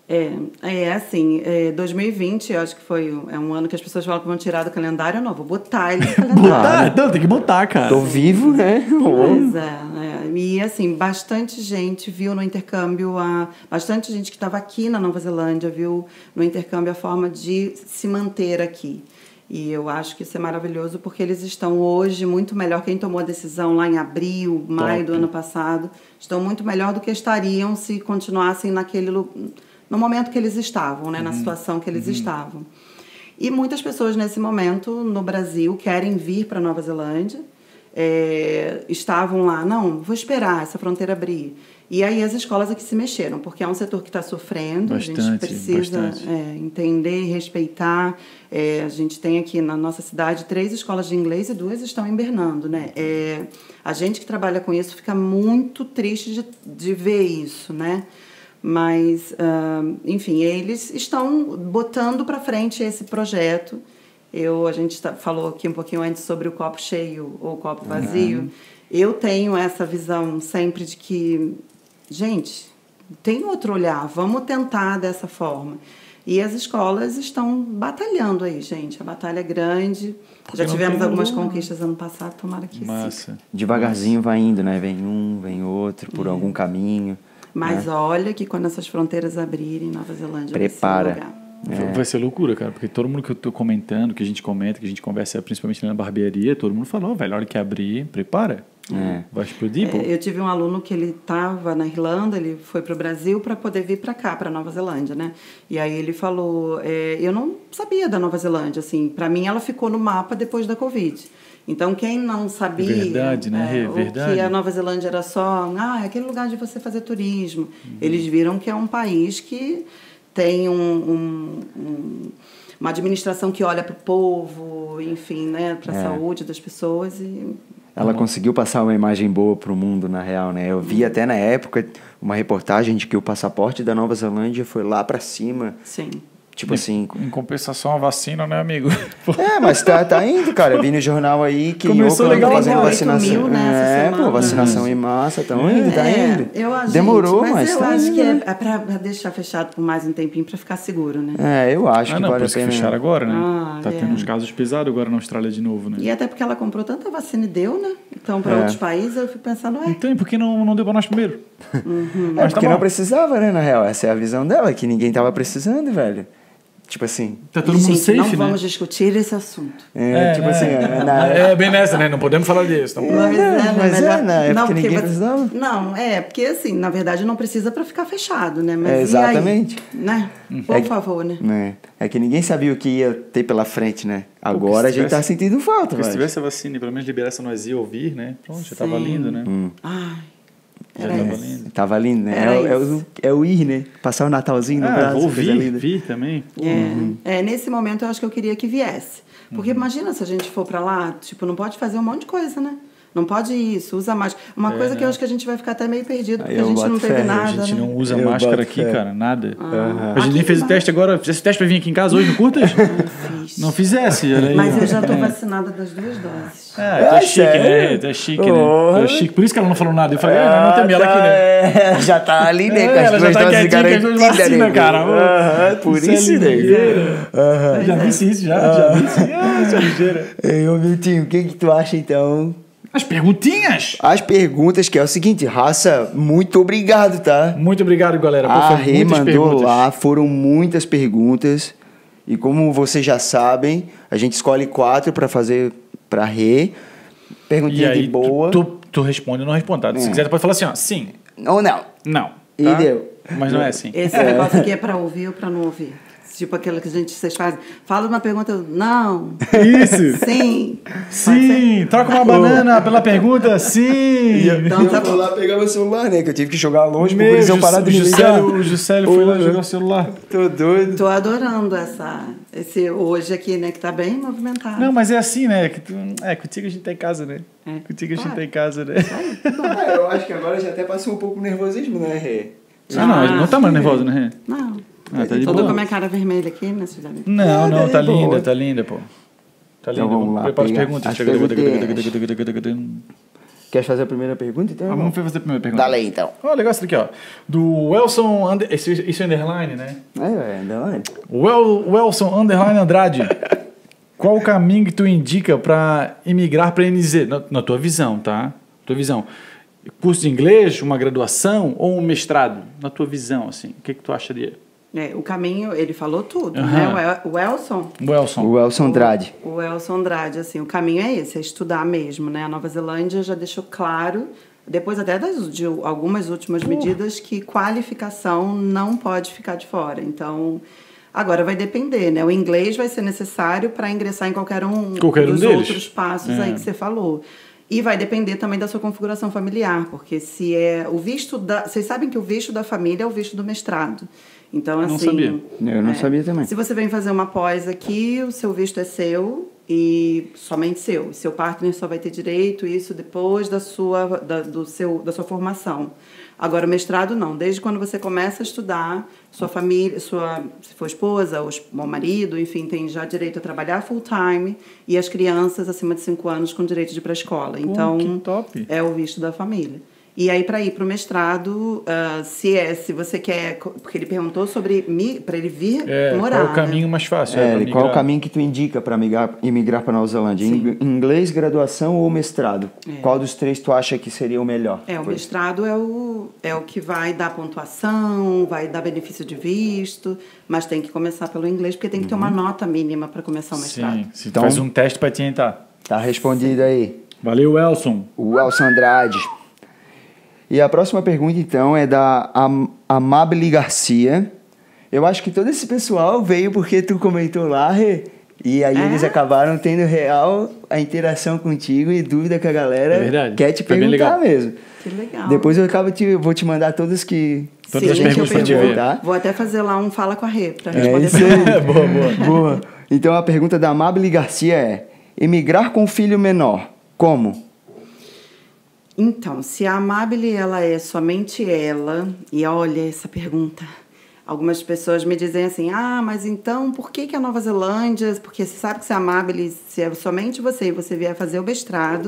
Assim, 2020, eu acho que foi um ano que as pessoas falam que vão tirar do calendário. Eu não, vou botar ele no calendário. Não, tem que botar, cara. Tô vivo, né? Pois E, assim, bastante gente viu no intercâmbio, bastante gente que estava aqui na Nova Zelândia viu no intercâmbio a forma de se manter aqui. E eu acho que isso é maravilhoso, porque eles estão hoje muito melhor. Quem tomou a decisão lá em abril, maio do ano passado, estão muito melhor do que estariam se continuassem no momento que eles estavam, né? Na situação que eles estavam. E muitas pessoas nesse momento no Brasil querem vir para Nova Zelândia, estavam lá, não, vou esperar essa fronteira abrir. E aí as escolas aqui se mexeram, porque é um setor que está sofrendo, bastante, a gente precisa entender e respeitar. A gente tem aqui na nossa cidade 3 escolas de inglês e 2 estão hibernando, né? A gente que trabalha com isso fica muito triste de ver isso, né? Mas, enfim, eles estão botando para frente esse projeto. A gente falou aqui um pouquinho antes sobre o copo cheio ou o copo vazio. Eu tenho essa visão sempre de que, gente, tem outro olhar, vamos tentar dessa forma. E as escolas estão batalhando aí, gente. A batalha é grande. Já tivemos algumas conquistas ano passado, tomara que Massa. Devagarzinho vai indo, né? Vem um, vem outro, por algum caminho. Mas olha que quando essas fronteiras abrirem, Nova Zelândia Prepara. vai ser um lugar. Vai ser loucura, cara, porque todo mundo que eu tô comentando, que a gente comenta, que a gente conversa, principalmente na barbearia, todo mundo falou, velho, a hora que abrir, prepara. Vai explodir, pô. Eu tive um aluno que ele estava na Irlanda, ele foi para o Brasil para poder vir para cá, para Nova Zelândia, né? E aí ele falou, eu não sabia da Nova Zelândia, assim, para mim ela ficou no mapa depois da Covid. Então, quem não sabia Verdade, né? Verdade. que a Nova Zelândia era só é aquele lugar de você fazer turismo, eles viram que é um país que tem uma administração que olha para o povo, enfim, né, para a saúde das pessoas. E ela conseguiu passar uma imagem boa pro mundo, na real, né? Eu vi até na época uma reportagem de que o passaporte da Nova Zelândia foi lá pra cima. Sim. Tipo assim... Em compensação, a vacina, né, amigo? mas tá indo, cara. Eu vi no jornal aí que Começou Auckland tá legal, fazendo 8 vacinação. mil, né, essa semana. Vacinação em massa. Tão indo, tá indo. Gente, Demorou, mas eu tá acho indo, que né? é pra deixar fechado por mais um tempinho pra ficar seguro, né? Eu acho que Não, vale por a isso que pena. fecharam agora, né? Tá é. tendo uns casos pesados agora na Austrália de novo, né? E até porque ela comprou tanta vacina e deu, né? Então, para outros países, eu fico pensando, Então, e por que não deu pra nós primeiro? Mas porque não precisava, né, na real. Essa é a visão dela, que ninguém tava precisando, velho. Tipo assim... Tá todo mundo gente, safe, não né? vamos discutir esse assunto. É bem nessa, né? Não podemos falar disso. Tá bom? Mas melhor- na época ninguém você- precisava. Não, porque assim, na verdade não precisa para ficar fechado, né? Mas Exatamente. E aí, né? Por favor, né? É que ninguém sabia o que ia ter pela frente, né? Agora a gente tá sentindo falta, Porque se velho. tivesse a vacina e pelo menos liberasse nós ia ouvir, né? Pronto, já tava Sim. lindo, né? Ai, Já era tava isso. lindo. Tava lindo, né? Era É o ir, né? Passar o Natalzinho no braço, coisa ouvir, linda. vir também. Nesse momento eu acho que eu queria que viesse. Porque imagina se a gente for pra lá, tipo, não pode fazer um monte de coisa, né? Não pode isso, usa máscara. Uma coisa que eu acho que a gente vai ficar até meio perdido, porque Aí a eu gente não boto teve fé, nada, A gente né? não usa Eu máscara boto aqui, fé. cara, nada. A gente Aqui nem fez o embaixo. teste agora. Fizesse o teste pra vir aqui em casa hoje, não curtas? Fiz. Não fizesse, olha aí. Mas eu já tô vacinada das 2 doses. Tu é chique, né? sério? Tu é chique, né? Porra. Tu é chique. Por isso que ela não falou nada. Eu falei, não tem ela aqui, né? Já tá ali, né? Com as Ela já duas tá doses quietinha com as duas garantidas, vacinas, né? cara. Aham, por isso, é né? ligeira. Já vi isso, já vi isso. Isso é ligeira. Ei, ô Miltinho, o que tu acha, então? As perguntinhas! As perguntas, que é o seguinte, raça, muito obrigado, tá? Muito obrigado, galera. Pô, A foi Rê muitas mandou perguntas. lá, foram muitas perguntas. E como vocês já sabem, a gente escolhe 4 para fazer pra Rê. E Perguntinha aí, de boa. tu responde ou não responde, tá? Se quiser, tu pode falar assim, ó, sim, Ou não. não. E tá? deu. Mas não é assim. Esse negócio aqui é pra ouvir ou pra não ouvir? Tipo aquela que vocês fazem. Fala uma pergunta, eu, não. Isso! Sim. Sim! Troca uma banana pela pergunta, sim! Então tá bom. lá pegar meu celular, né? Que eu tive que jogar longe Meu, porque eles iam parar de me ligar. O Juscelio foi lá jogar o celular. Tô doido. Tô adorando esse hoje aqui, né? Que tá bem movimentado. Não, mas é assim, né? Contigo a gente tá em casa, né? Contigo a gente Claro. tá em casa, né? Eu acho que agora já até passou um pouco o nervosismo, né, Rê? Não tá mais nervosa, né? Não. Tá de Tô boa. com a minha cara vermelha aqui, né? Vocês já viram? Não, tá de boa. linda, tá linda, pô. Tá linda. Então vamos lá, Prepara as pegar perguntas. as perguntinhas. Quer fazer a primeira pergunta, então? Vamos fazer a primeira pergunta. Dá lei, então. Olha, legal isso aqui, ó. Do Welson... Isso é underline, né? Dá. Welson underline Andrade. Qual o caminho que tu indica para imigrar para NZ? Na tua visão, tá? Tua visão. Curso de inglês, uma graduação ou um mestrado? Na tua visão, assim. O que tu acharia? O caminho, ele falou tudo, Aham. né? O Elson. Welson. O Elson Andrade. O Elson Andrade, assim, o caminho é esse, é estudar mesmo, né? A Nova Zelândia já deixou claro, depois até de algumas últimas medidas, que qualificação não pode ficar de fora. Então, agora vai depender, né? O inglês vai ser necessário para ingressar em qualquer um dos deles. outros passos aí que você falou. E vai depender também da sua configuração familiar, porque se é o visto da... Vocês sabem que o visto da família é o visto do mestrado. Então, assim... Não sabia. Eu não sabia também. Se você vem fazer uma pós aqui, o seu visto é seu e somente seu. Seu partner só vai ter direito isso depois da sua formação. Agora, o mestrado não. Desde quando você começa a estudar, sua família, se for esposa ou marido, enfim, tem já direito a trabalhar full time, e as crianças acima de 5 anos com direito de ir para a escola. Então, que top. É o visto da família. E aí, para ir para o mestrado, se você quer... Porque ele perguntou sobre para ele vir morar. Qual é o caminho mais fácil? Qual é o caminho que tu indica para imigrar para Nova Zelândia? Inglês, graduação ou mestrado? Qual dos três tu acha que seria o melhor? O mestrado é o que vai dar pontuação, vai dar benefício de visto, mas tem que começar pelo inglês, porque tem que ter uma nota mínima para começar o mestrado. Sim, então, faz um teste para te entrar. Tá respondido aí. Valeu, Elson. O Elson Andrade. E a próxima pergunta, então, é da Amabile Garcia. Eu acho que todo esse pessoal veio porque tu comentou lá, e aí eles acabaram tendo real a interação contigo e dúvida que a galera quer te perguntar mesmo. Que legal. Depois eu vou te mandar todas as perguntas pra te ver. Tá? Vou até fazer lá um Fala com a Rê para responder. Isso aí. Boa. Então a pergunta da Amabile Garcia é: emigrar com filho menor, como? Então, se a Amabile, ela é somente ela, e olha essa pergunta, algumas pessoas me dizem assim, mas então por que a Nova Zelândia, porque você sabe que se a Amabile, se é somente você e você vier fazer o mestrado,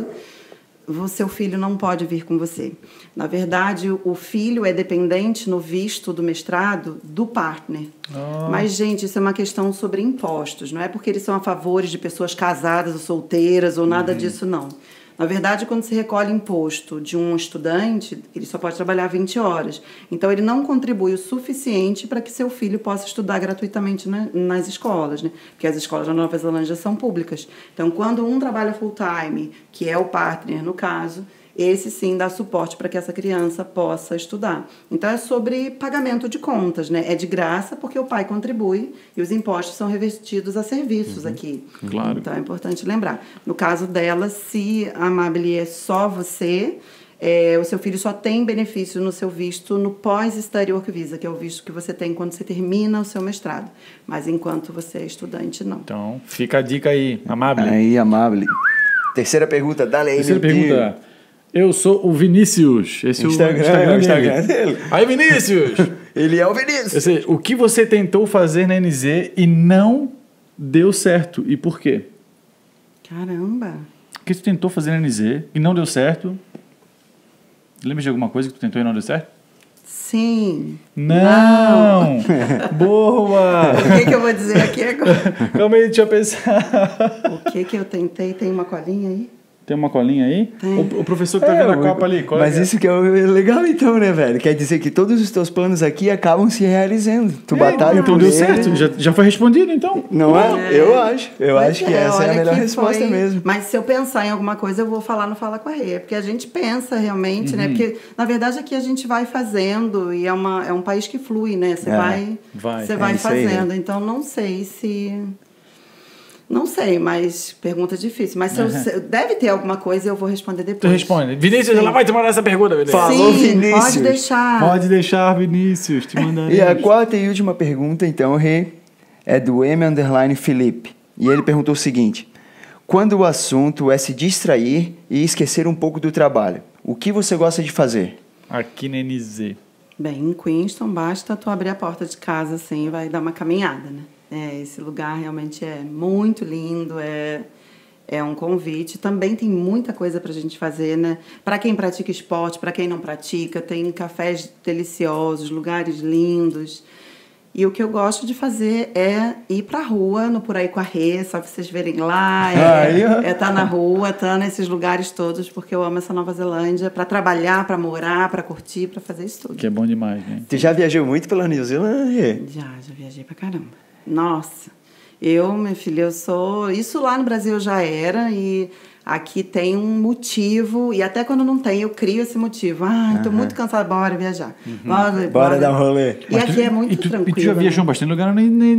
seu filho não pode vir com você. Na verdade, o filho é dependente no visto do mestrado do partner. Mas, gente, isso é uma questão sobre impostos, não é porque eles são a favor de pessoas casadas ou solteiras ou nada disso, não. Na verdade, quando se recolhe imposto de um estudante, ele só pode trabalhar 20 horas. Então, ele não contribui o suficiente para que seu filho possa estudar gratuitamente nas escolas, né? Porque as escolas na Nova Zelândia são públicas. Então, quando um trabalha full-time, que é o partner, no caso, esse sim dá suporte para que essa criança possa estudar. Então, é sobre pagamento de contas, né? É de graça porque o pai contribui e os impostos são revertidos a serviços aqui. Claro. Então, é importante lembrar. No caso dela, se a Amabile é só você, o seu filho só tem benefício no seu visto no pós-study work visa, que é o visto que você tem quando você termina o seu mestrado. Mas enquanto você é estudante, não. Então, fica a dica aí, Amabile. Aí, Amabile. Terceira pergunta, dá lei. Terceira pergunta. Eu sou o Vinícius. Esse é o Instagram dele. Aí, Vinícius! Ele é o Vinícius. O que você tentou fazer na NZ e não deu certo? E por quê? Caramba! O que tu tentou fazer na NZ e não deu certo? Lembra de alguma coisa que tu tentou e não deu certo? Sim. Não! Boa! O que eu vou dizer aqui agora? Calma aí, deixa eu pensar. O que eu tentei? Tem uma colinha aí? Tem uma colinha aí? Tem. O professor que tá vendo a copa ali. Mas isso que é legal então, né, velho? Quer dizer que todos os teus planos aqui acabam se realizando. Tu batalha então por deu ele. certo. Já foi respondido, então. Não é? Eu acho. Eu acho que essa é a melhor que resposta mesmo. Mas se eu pensar em alguma coisa, eu vou falar no Fala com a Rê. Porque a gente pensa realmente, né? Porque, na verdade, aqui a gente vai fazendo e é um país que flui, né? Você vai fazendo. Aí. Então, não sei se... Não sei, mas pergunta difícil. Mas deve ter alguma coisa e eu vou responder depois. Tu responde. Vinícius, ela vai te mandar essa pergunta, Vinícius. Falou, Vinícius. Pode deixar. Pode deixar, Vinícius. Te mandarei. E a quarta e última pergunta, então, Rê, é do M_Felipe. E ele perguntou o seguinte: quando o assunto é se distrair e esquecer um pouco do trabalho, o que você gosta de fazer? Aqui na NZ. Bem, em Queenstown, basta tu abrir a porta de casa assim e vai dar uma caminhada, né? Esse lugar realmente é muito lindo, é um convite. Também tem muita coisa pra gente fazer, né? Para quem pratica esporte, para quem não pratica, tem cafés deliciosos, lugares lindos. E o que eu gosto de fazer é ir pra rua, no Por Aí com a Rê, só pra vocês verem lá. Tá na rua, tá nesses lugares todos, porque eu amo essa Nova Zelândia, pra trabalhar, pra morar, pra curtir, pra fazer isso tudo. Que é bom demais, né? Tu já viajou muito pela New Zealand, Rê? Já viajei pra caramba. Nossa, minha filha, eu sou... Isso lá no Brasil já era e aqui tem um motivo. E até quando não tem, eu crio esse motivo. Tô muito cansada, bora viajar. Bora dar um rolê. E aqui é muito tranquilo. E tu já viajou bastante lugar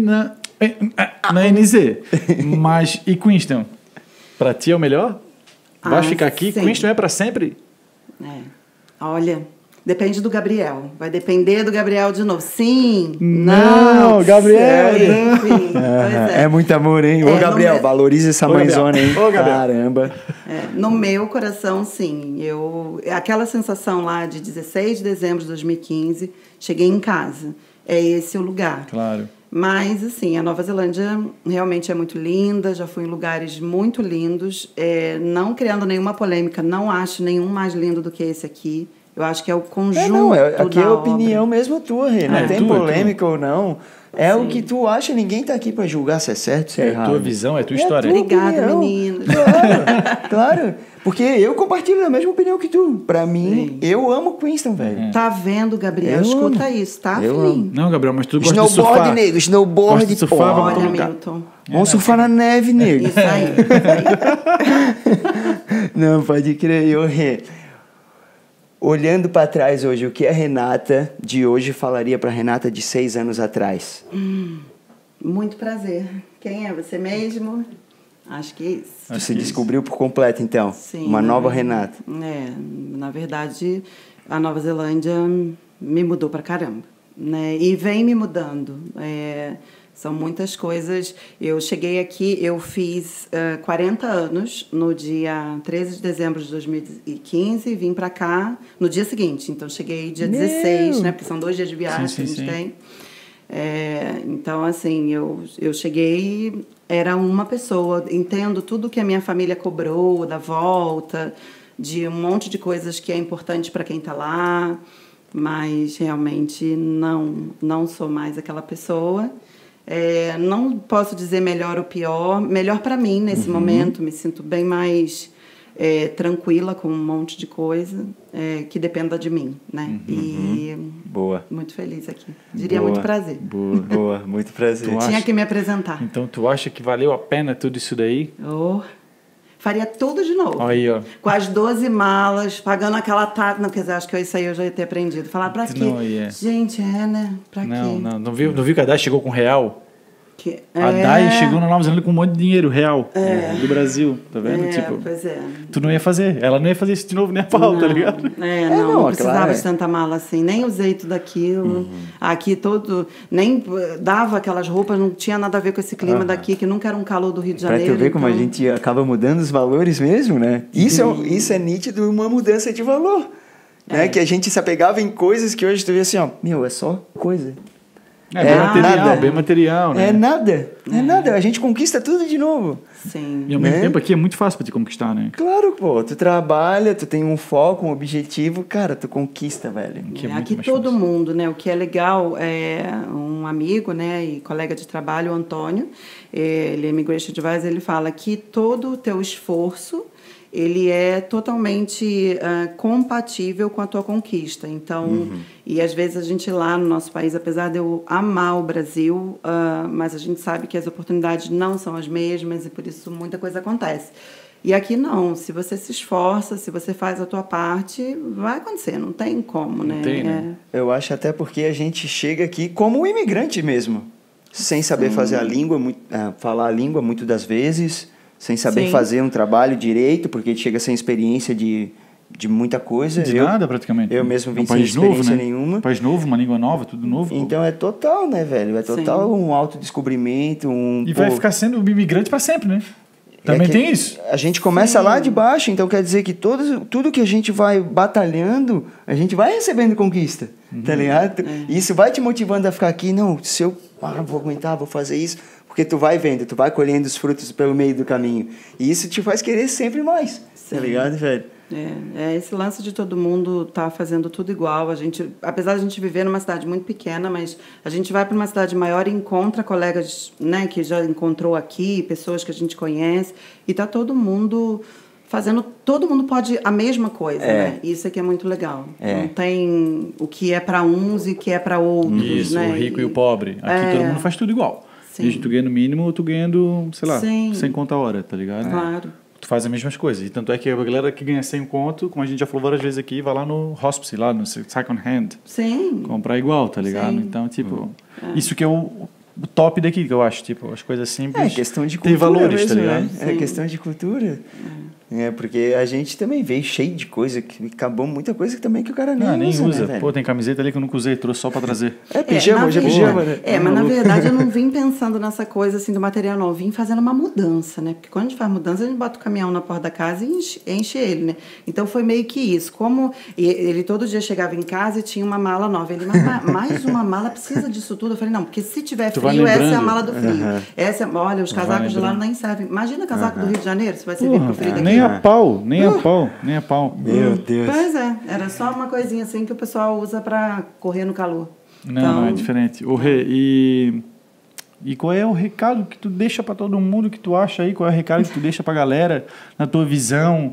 na NZ. Mas e Queenstown? Pra ti é o melhor? Vai ficar aqui? Sim. Queenstown é pra sempre? Olha... Depende do Gabriel. Vai depender do Gabriel de novo. Sim, Não, Gabriel, sim, não. sim, pois É muito amor, hein? Ô, Gabriel, valoriza essa mãezona, hein? Ô, Gabriel. Caramba. No meu coração, sim. Aquela sensação lá de 16 de dezembro de 2015, cheguei em casa. É esse o lugar. Claro. Mas, assim, a Nova Zelândia realmente é muito linda, já fui em lugares muito lindos. Não criando nenhuma polêmica, não acho nenhum mais lindo do que esse aqui. Eu acho que é o conjunto aqui é a da opinião obra. mesmo tua, Rê. Não tem polêmica ou não. É o que tu acha, ninguém tá aqui pra julgar se é certo, se é errado. É tua visão, é tua história. Obrigada, opinião. meninos. Claro, claro. Porque eu compartilho a mesma opinião que tu. Pra mim, eu amo Queenstown, velho. Tá vendo, Gabriel? Eu Escuta amo. isso, tá, Eu filhinho? Não, Gabriel, mas tu gosta de Snowboard, surfar. nego, snowboard. Gosta de surfar, vamos Olha, colocar. Milton. Vamos surfar na neve, nego. Isso aí. Não, pode crer, eu Rê. Olhando pra trás hoje, o que a Renata de hoje falaria pra Renata de 6 anos atrás? Muito prazer. Quem é você mesmo? Acho que é isso. Tu se descobriu por completo, então? Sim, Uma nova verdade. Renata. Na verdade, a Nova Zelândia me mudou pra caramba, né? E vem me mudando. São muitas coisas. Eu cheguei aqui, eu fiz 40 anos no dia 13 de dezembro de 2015 e vim pra cá no dia seguinte. Então, cheguei dia 16, né? Porque são 2 dias de viagem que a gente tem. Então, assim, eu cheguei, era uma pessoa, entendo tudo que a minha família cobrou da volta, de um monte de coisas que é importante para quem está lá, mas realmente não sou mais aquela pessoa. Não posso dizer melhor ou pior, melhor para mim nesse momento, me sinto bem mais tranquila com um monte de coisa que dependa de mim, né? E Boa. muito feliz aqui. Diria Boa. muito prazer. Boa, muito prazer. Tinha que me apresentar. Então, tu acha que valeu a pena tudo isso daí? Faria tudo de novo. Aí, ó. Com as 12 malas, pagando aquela taxa. Não, quer dizer, acho que isso aí eu já ia ter aprendido. Falar pra quê? Não, Gente, né? Pra quê? Não viu que a Dai chegou com real? A É. Dai chegou na Nova Zelândia com um monte de dinheiro real do Brasil, tá vendo? Pois é. Tu não ia fazer, ela não ia fazer isso de novo nem a pau, tá ligado? Não precisava claro. de tanta mala assim, nem usei tudo aquilo. Aqui nem dava aquelas roupas, não tinha nada a ver com esse clima daqui, que nunca era um calor do Rio de Pra Janeiro. tu ver como a gente acaba mudando os valores mesmo, né? Isso é nítido, uma mudança de valor. Né? Que a gente se apegava em coisas que hoje tu vê assim, ó, é só coisa. Bem material, né? É nada. A gente conquista tudo de novo. Sim. E ao mesmo tempo aqui é muito fácil pra te conquistar, né? Claro, pô. Tu trabalha, tu tem um foco, um objetivo, cara, tu conquista, velho. Aqui todo mundo, né? O que é legal é um amigo, né, e colega de trabalho, o Antônio, ele é Immigration Advisor, ele fala que todo o teu esforço ele é totalmente compatível com a tua conquista. Então, e às vezes a gente lá no nosso país, apesar de eu amar o Brasil, mas a gente sabe que as oportunidades não são as mesmas e por isso muita coisa acontece. E aqui não, se você se esforça, se você faz a tua parte, vai acontecer, não tem como, né? Não tem, né? Eu acho até porque a gente chega aqui como um imigrante mesmo, sem saber fazer a língua, falar a língua muitas das vezes, sem saber fazer um trabalho direito, porque chega sem experiência de muita coisa. Nada, praticamente. Eu mesmo vim um sem país experiência novo, né? nenhuma. Um país novo, uma língua nova, tudo novo. Então é total, né, velho? É total um autodescobrimento, E vai ficar sendo imigrante pra sempre, né? Também tem isso. A gente começa lá de baixo, então quer dizer que tudo que a gente vai batalhando, a gente vai recebendo conquista, tá ligado? E isso vai te motivando a ficar aqui, não, se eu vou aguentar, vou fazer isso, porque tu vai vendo, tu vai colhendo os frutos pelo meio do caminho. E isso te faz querer sempre mais, tá ligado, velho? Esse lance de todo mundo tá fazendo tudo igual. Apesar de a gente viver numa cidade muito pequena, mas a gente vai para uma cidade maior e encontra colegas, né, que já encontrou aqui, pessoas que a gente conhece, e tá todo mundo fazendo, todo mundo pode a mesma coisa, né? Isso aqui é muito legal. Não tem o que é para uns e o que é para outros, isso, né? O rico e o pobre. Aqui todo mundo faz tudo igual. Desde tu ganha no mínimo, ou tu ganhando, sei lá, 100 conto a hora, tá ligado? Claro. Tu faz as mesmas coisas. E tanto é que a galera que ganha 100 conto, como a gente já falou várias vezes aqui, vai lá no hospice, lá no second hand. Sim. Comprar igual, tá ligado? Então, tipo, isso que é o top daqui, que eu acho. Tipo, as coisas simples. É questão de cultura tem valores, mesmo, tá ligado? né? É questão de cultura. Porque a gente também veio cheio de coisa, que acabou muita coisa que também que o cara nem usa. né, Pô, tem camiseta ali que eu nunca usei, trouxe só pra trazer. Pijama, hoje é pijama, né? Mas na verdade eu não vim pensando nessa coisa assim do material, não. Eu vim fazendo uma mudança, né? Porque quando a gente faz mudança, a gente bota o caminhão na porta da casa e enche ele, né? Então foi meio que isso. Como ele todo dia chegava em casa e tinha uma mala nova. Ele, mas mais uma mala precisa disso tudo? Eu falei, não, porque se tiver frio, essa é a mala do frio. Olha, os casacos de lá nem servem. Imagina casaco do Rio de Janeiro, se vai servir pro frio daqui. Nem a pau, nem a pau. Meu Deus. Pois é, era só uma coisinha assim que o pessoal usa pra correr no calor. Não, é diferente. E qual é o recado que tu deixa pra todo mundo que tu acha aí? Qual é o recado que tu deixa pra galera na tua visão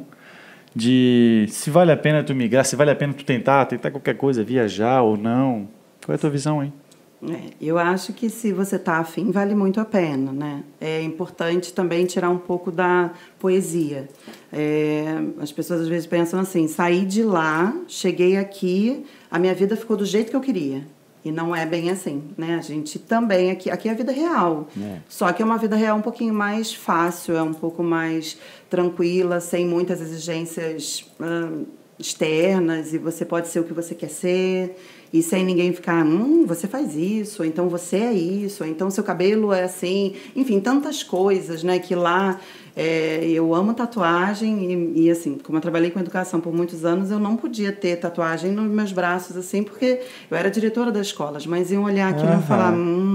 de se vale a pena tu migrar, se vale a pena tu tentar qualquer coisa, viajar ou não? Qual é a tua visão aí? Eu acho que se você está afim, vale muito a pena, né? É importante também tirar um pouco da poesia. As pessoas às vezes pensam assim, saí de lá, cheguei aqui, a minha vida ficou do jeito que eu queria. E não é bem assim, né? A gente também, aqui é a vida real. Só que é uma vida real um pouquinho mais fácil, é um pouco mais tranquila, sem muitas exigências externas, e você pode ser o que você quer ser, e sem ninguém ficar, você faz isso, ou então você é isso, ou então seu cabelo é assim, enfim, tantas coisas, né, que lá eu amo tatuagem e assim, como eu trabalhei com educação por muitos anos, eu não podia ter tatuagem nos meus braços, assim, porque eu era diretora da escola, as mães iam olhar aquilo e falar,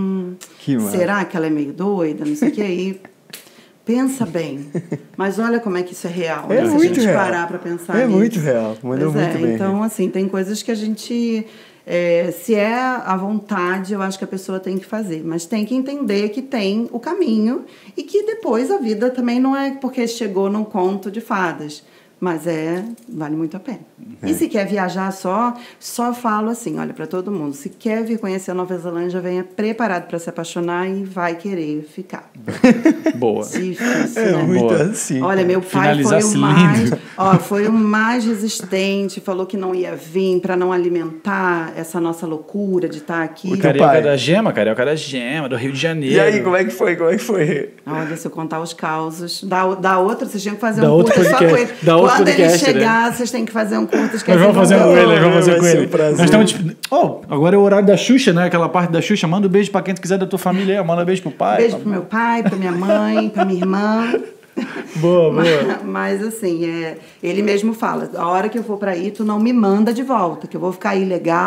será que ela é meio doida, não sei o que, aí pensa bem, mas olha como é que isso é real, né? Se a gente parar para pensar nisso. Muito real, mandou muito bem. Então, assim, tem coisas que a gente, se é a vontade, eu acho que a pessoa tem que fazer, mas tem que entender que tem o caminho e que depois a vida também não é porque chegou num conto de fadas, mas vale muito a pena. E se quer viajar só falo assim, olha, para todo mundo, se quer vir conhecer a Nova Zelândia, venha preparado para se apaixonar e vai querer ficar. Boa. Difícil, né? Muito Boa. assim. Olha, meu pai foi o mais resistente, falou que não ia vir para não alimentar essa nossa loucura de estar aqui. O carioca da gema, do Rio de Janeiro. E aí, como é que foi? Olha, se eu contar os causos, da outra, vocês tinham que fazer um curta só com ele. Quando ele chegar, vocês têm que fazer um curta. Nós vamos fazer com ele, Nós estamos agora é o horário da Xuxa, né? Aquela parte da Xuxa. Manda um beijo pra quem tu quiser da tua família. Manda um beijo pro pai. Beijo pro meu pai, pra minha mãe, pra minha irmã. Boa. Mas assim, ele mesmo fala, a hora que eu for pra aí, tu não me manda de volta, que eu vou ficar ilegal,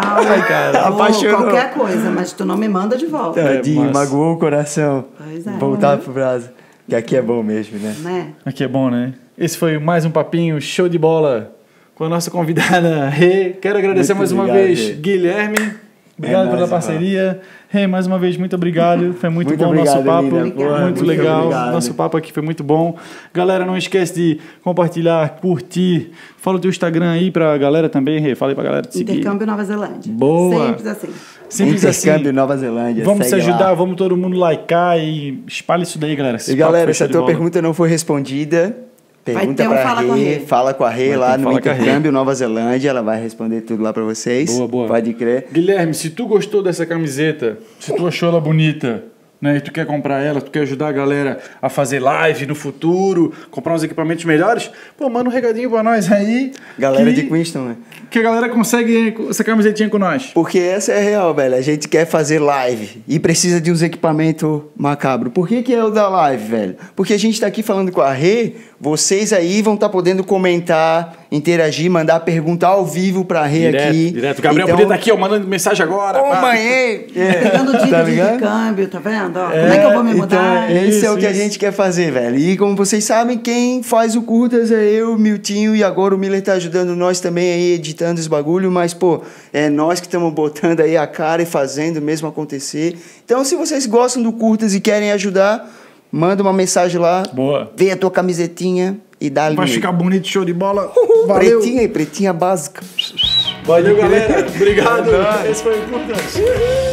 qualquer coisa, mas tu não me manda de volta. Tadinho, magoou o coração. Pois é. Voltar pro Brasil. Que aqui é bom mesmo, né? Aqui é bom, né? Esse foi mais um papinho show de bola com a nossa convidada Rê. Quero agradecer mais uma vez, Guilherme. Obrigado pela parceria. Rê, mais uma vez, muito obrigado. Foi muito bom o nosso papo. Muito legal. Nosso papo aqui foi muito bom. Galera, não esquece de compartilhar, curtir. Fala o teu Instagram aí pra galera também, Rê. Fala aí pra galera te seguir. Intercâmbio Nova Zelândia. Boa. Simples assim. Intercâmbio Nova Zelândia. Vamos se ajudar, vamos todo mundo likear e espalhe isso daí, galera. E galera, se a tua pergunta não foi respondida, pergunta pra Rê, fala com a Rê lá no Intercâmbio Nova Zelândia, ela vai responder tudo lá pra vocês. Boa. Pode crer. Guilherme, se tu gostou dessa camiseta, se tu achou ela bonita, né, e tu quer comprar ela, tu quer ajudar a galera a fazer live no futuro, comprar uns equipamentos melhores, pô, manda um recadinho pra nós aí. Galera de Queenstown, né? Que a galera consegue essa camisetinha com nós. Porque essa é real, velho. A gente quer fazer live e precisa de uns equipamentos macabros. Por que é o da live, velho? Porque a gente tá aqui falando com a Rê, vocês aí vão estar podendo comentar, interagir, mandar perguntar ao vivo pra Rê aqui. Direto. O Gabriel podia estar aqui, ó, mandando mensagem agora. Ô, mãe! Pegando dica de intercâmbio, tá vendo? Ó, como é que eu vou me mudar? Então, esse é o que a gente quer fazer, velho. E como vocês sabem, quem faz o Curtas é eu, Miltinho, e agora o Miller tá ajudando nós também aí, editando os bagulho, mas, pô, é nós que estamos botando aí a cara e fazendo mesmo acontecer. Então, se vocês gostam do Curtas e querem ajudar, manda uma mensagem lá. Boa. Vê a tua camisetinha e dá-lhe. Vai ficar bonito, show de bola. Valeu. Pretinha básica. Valeu, galera. Obrigado. Esse foi o Curtas.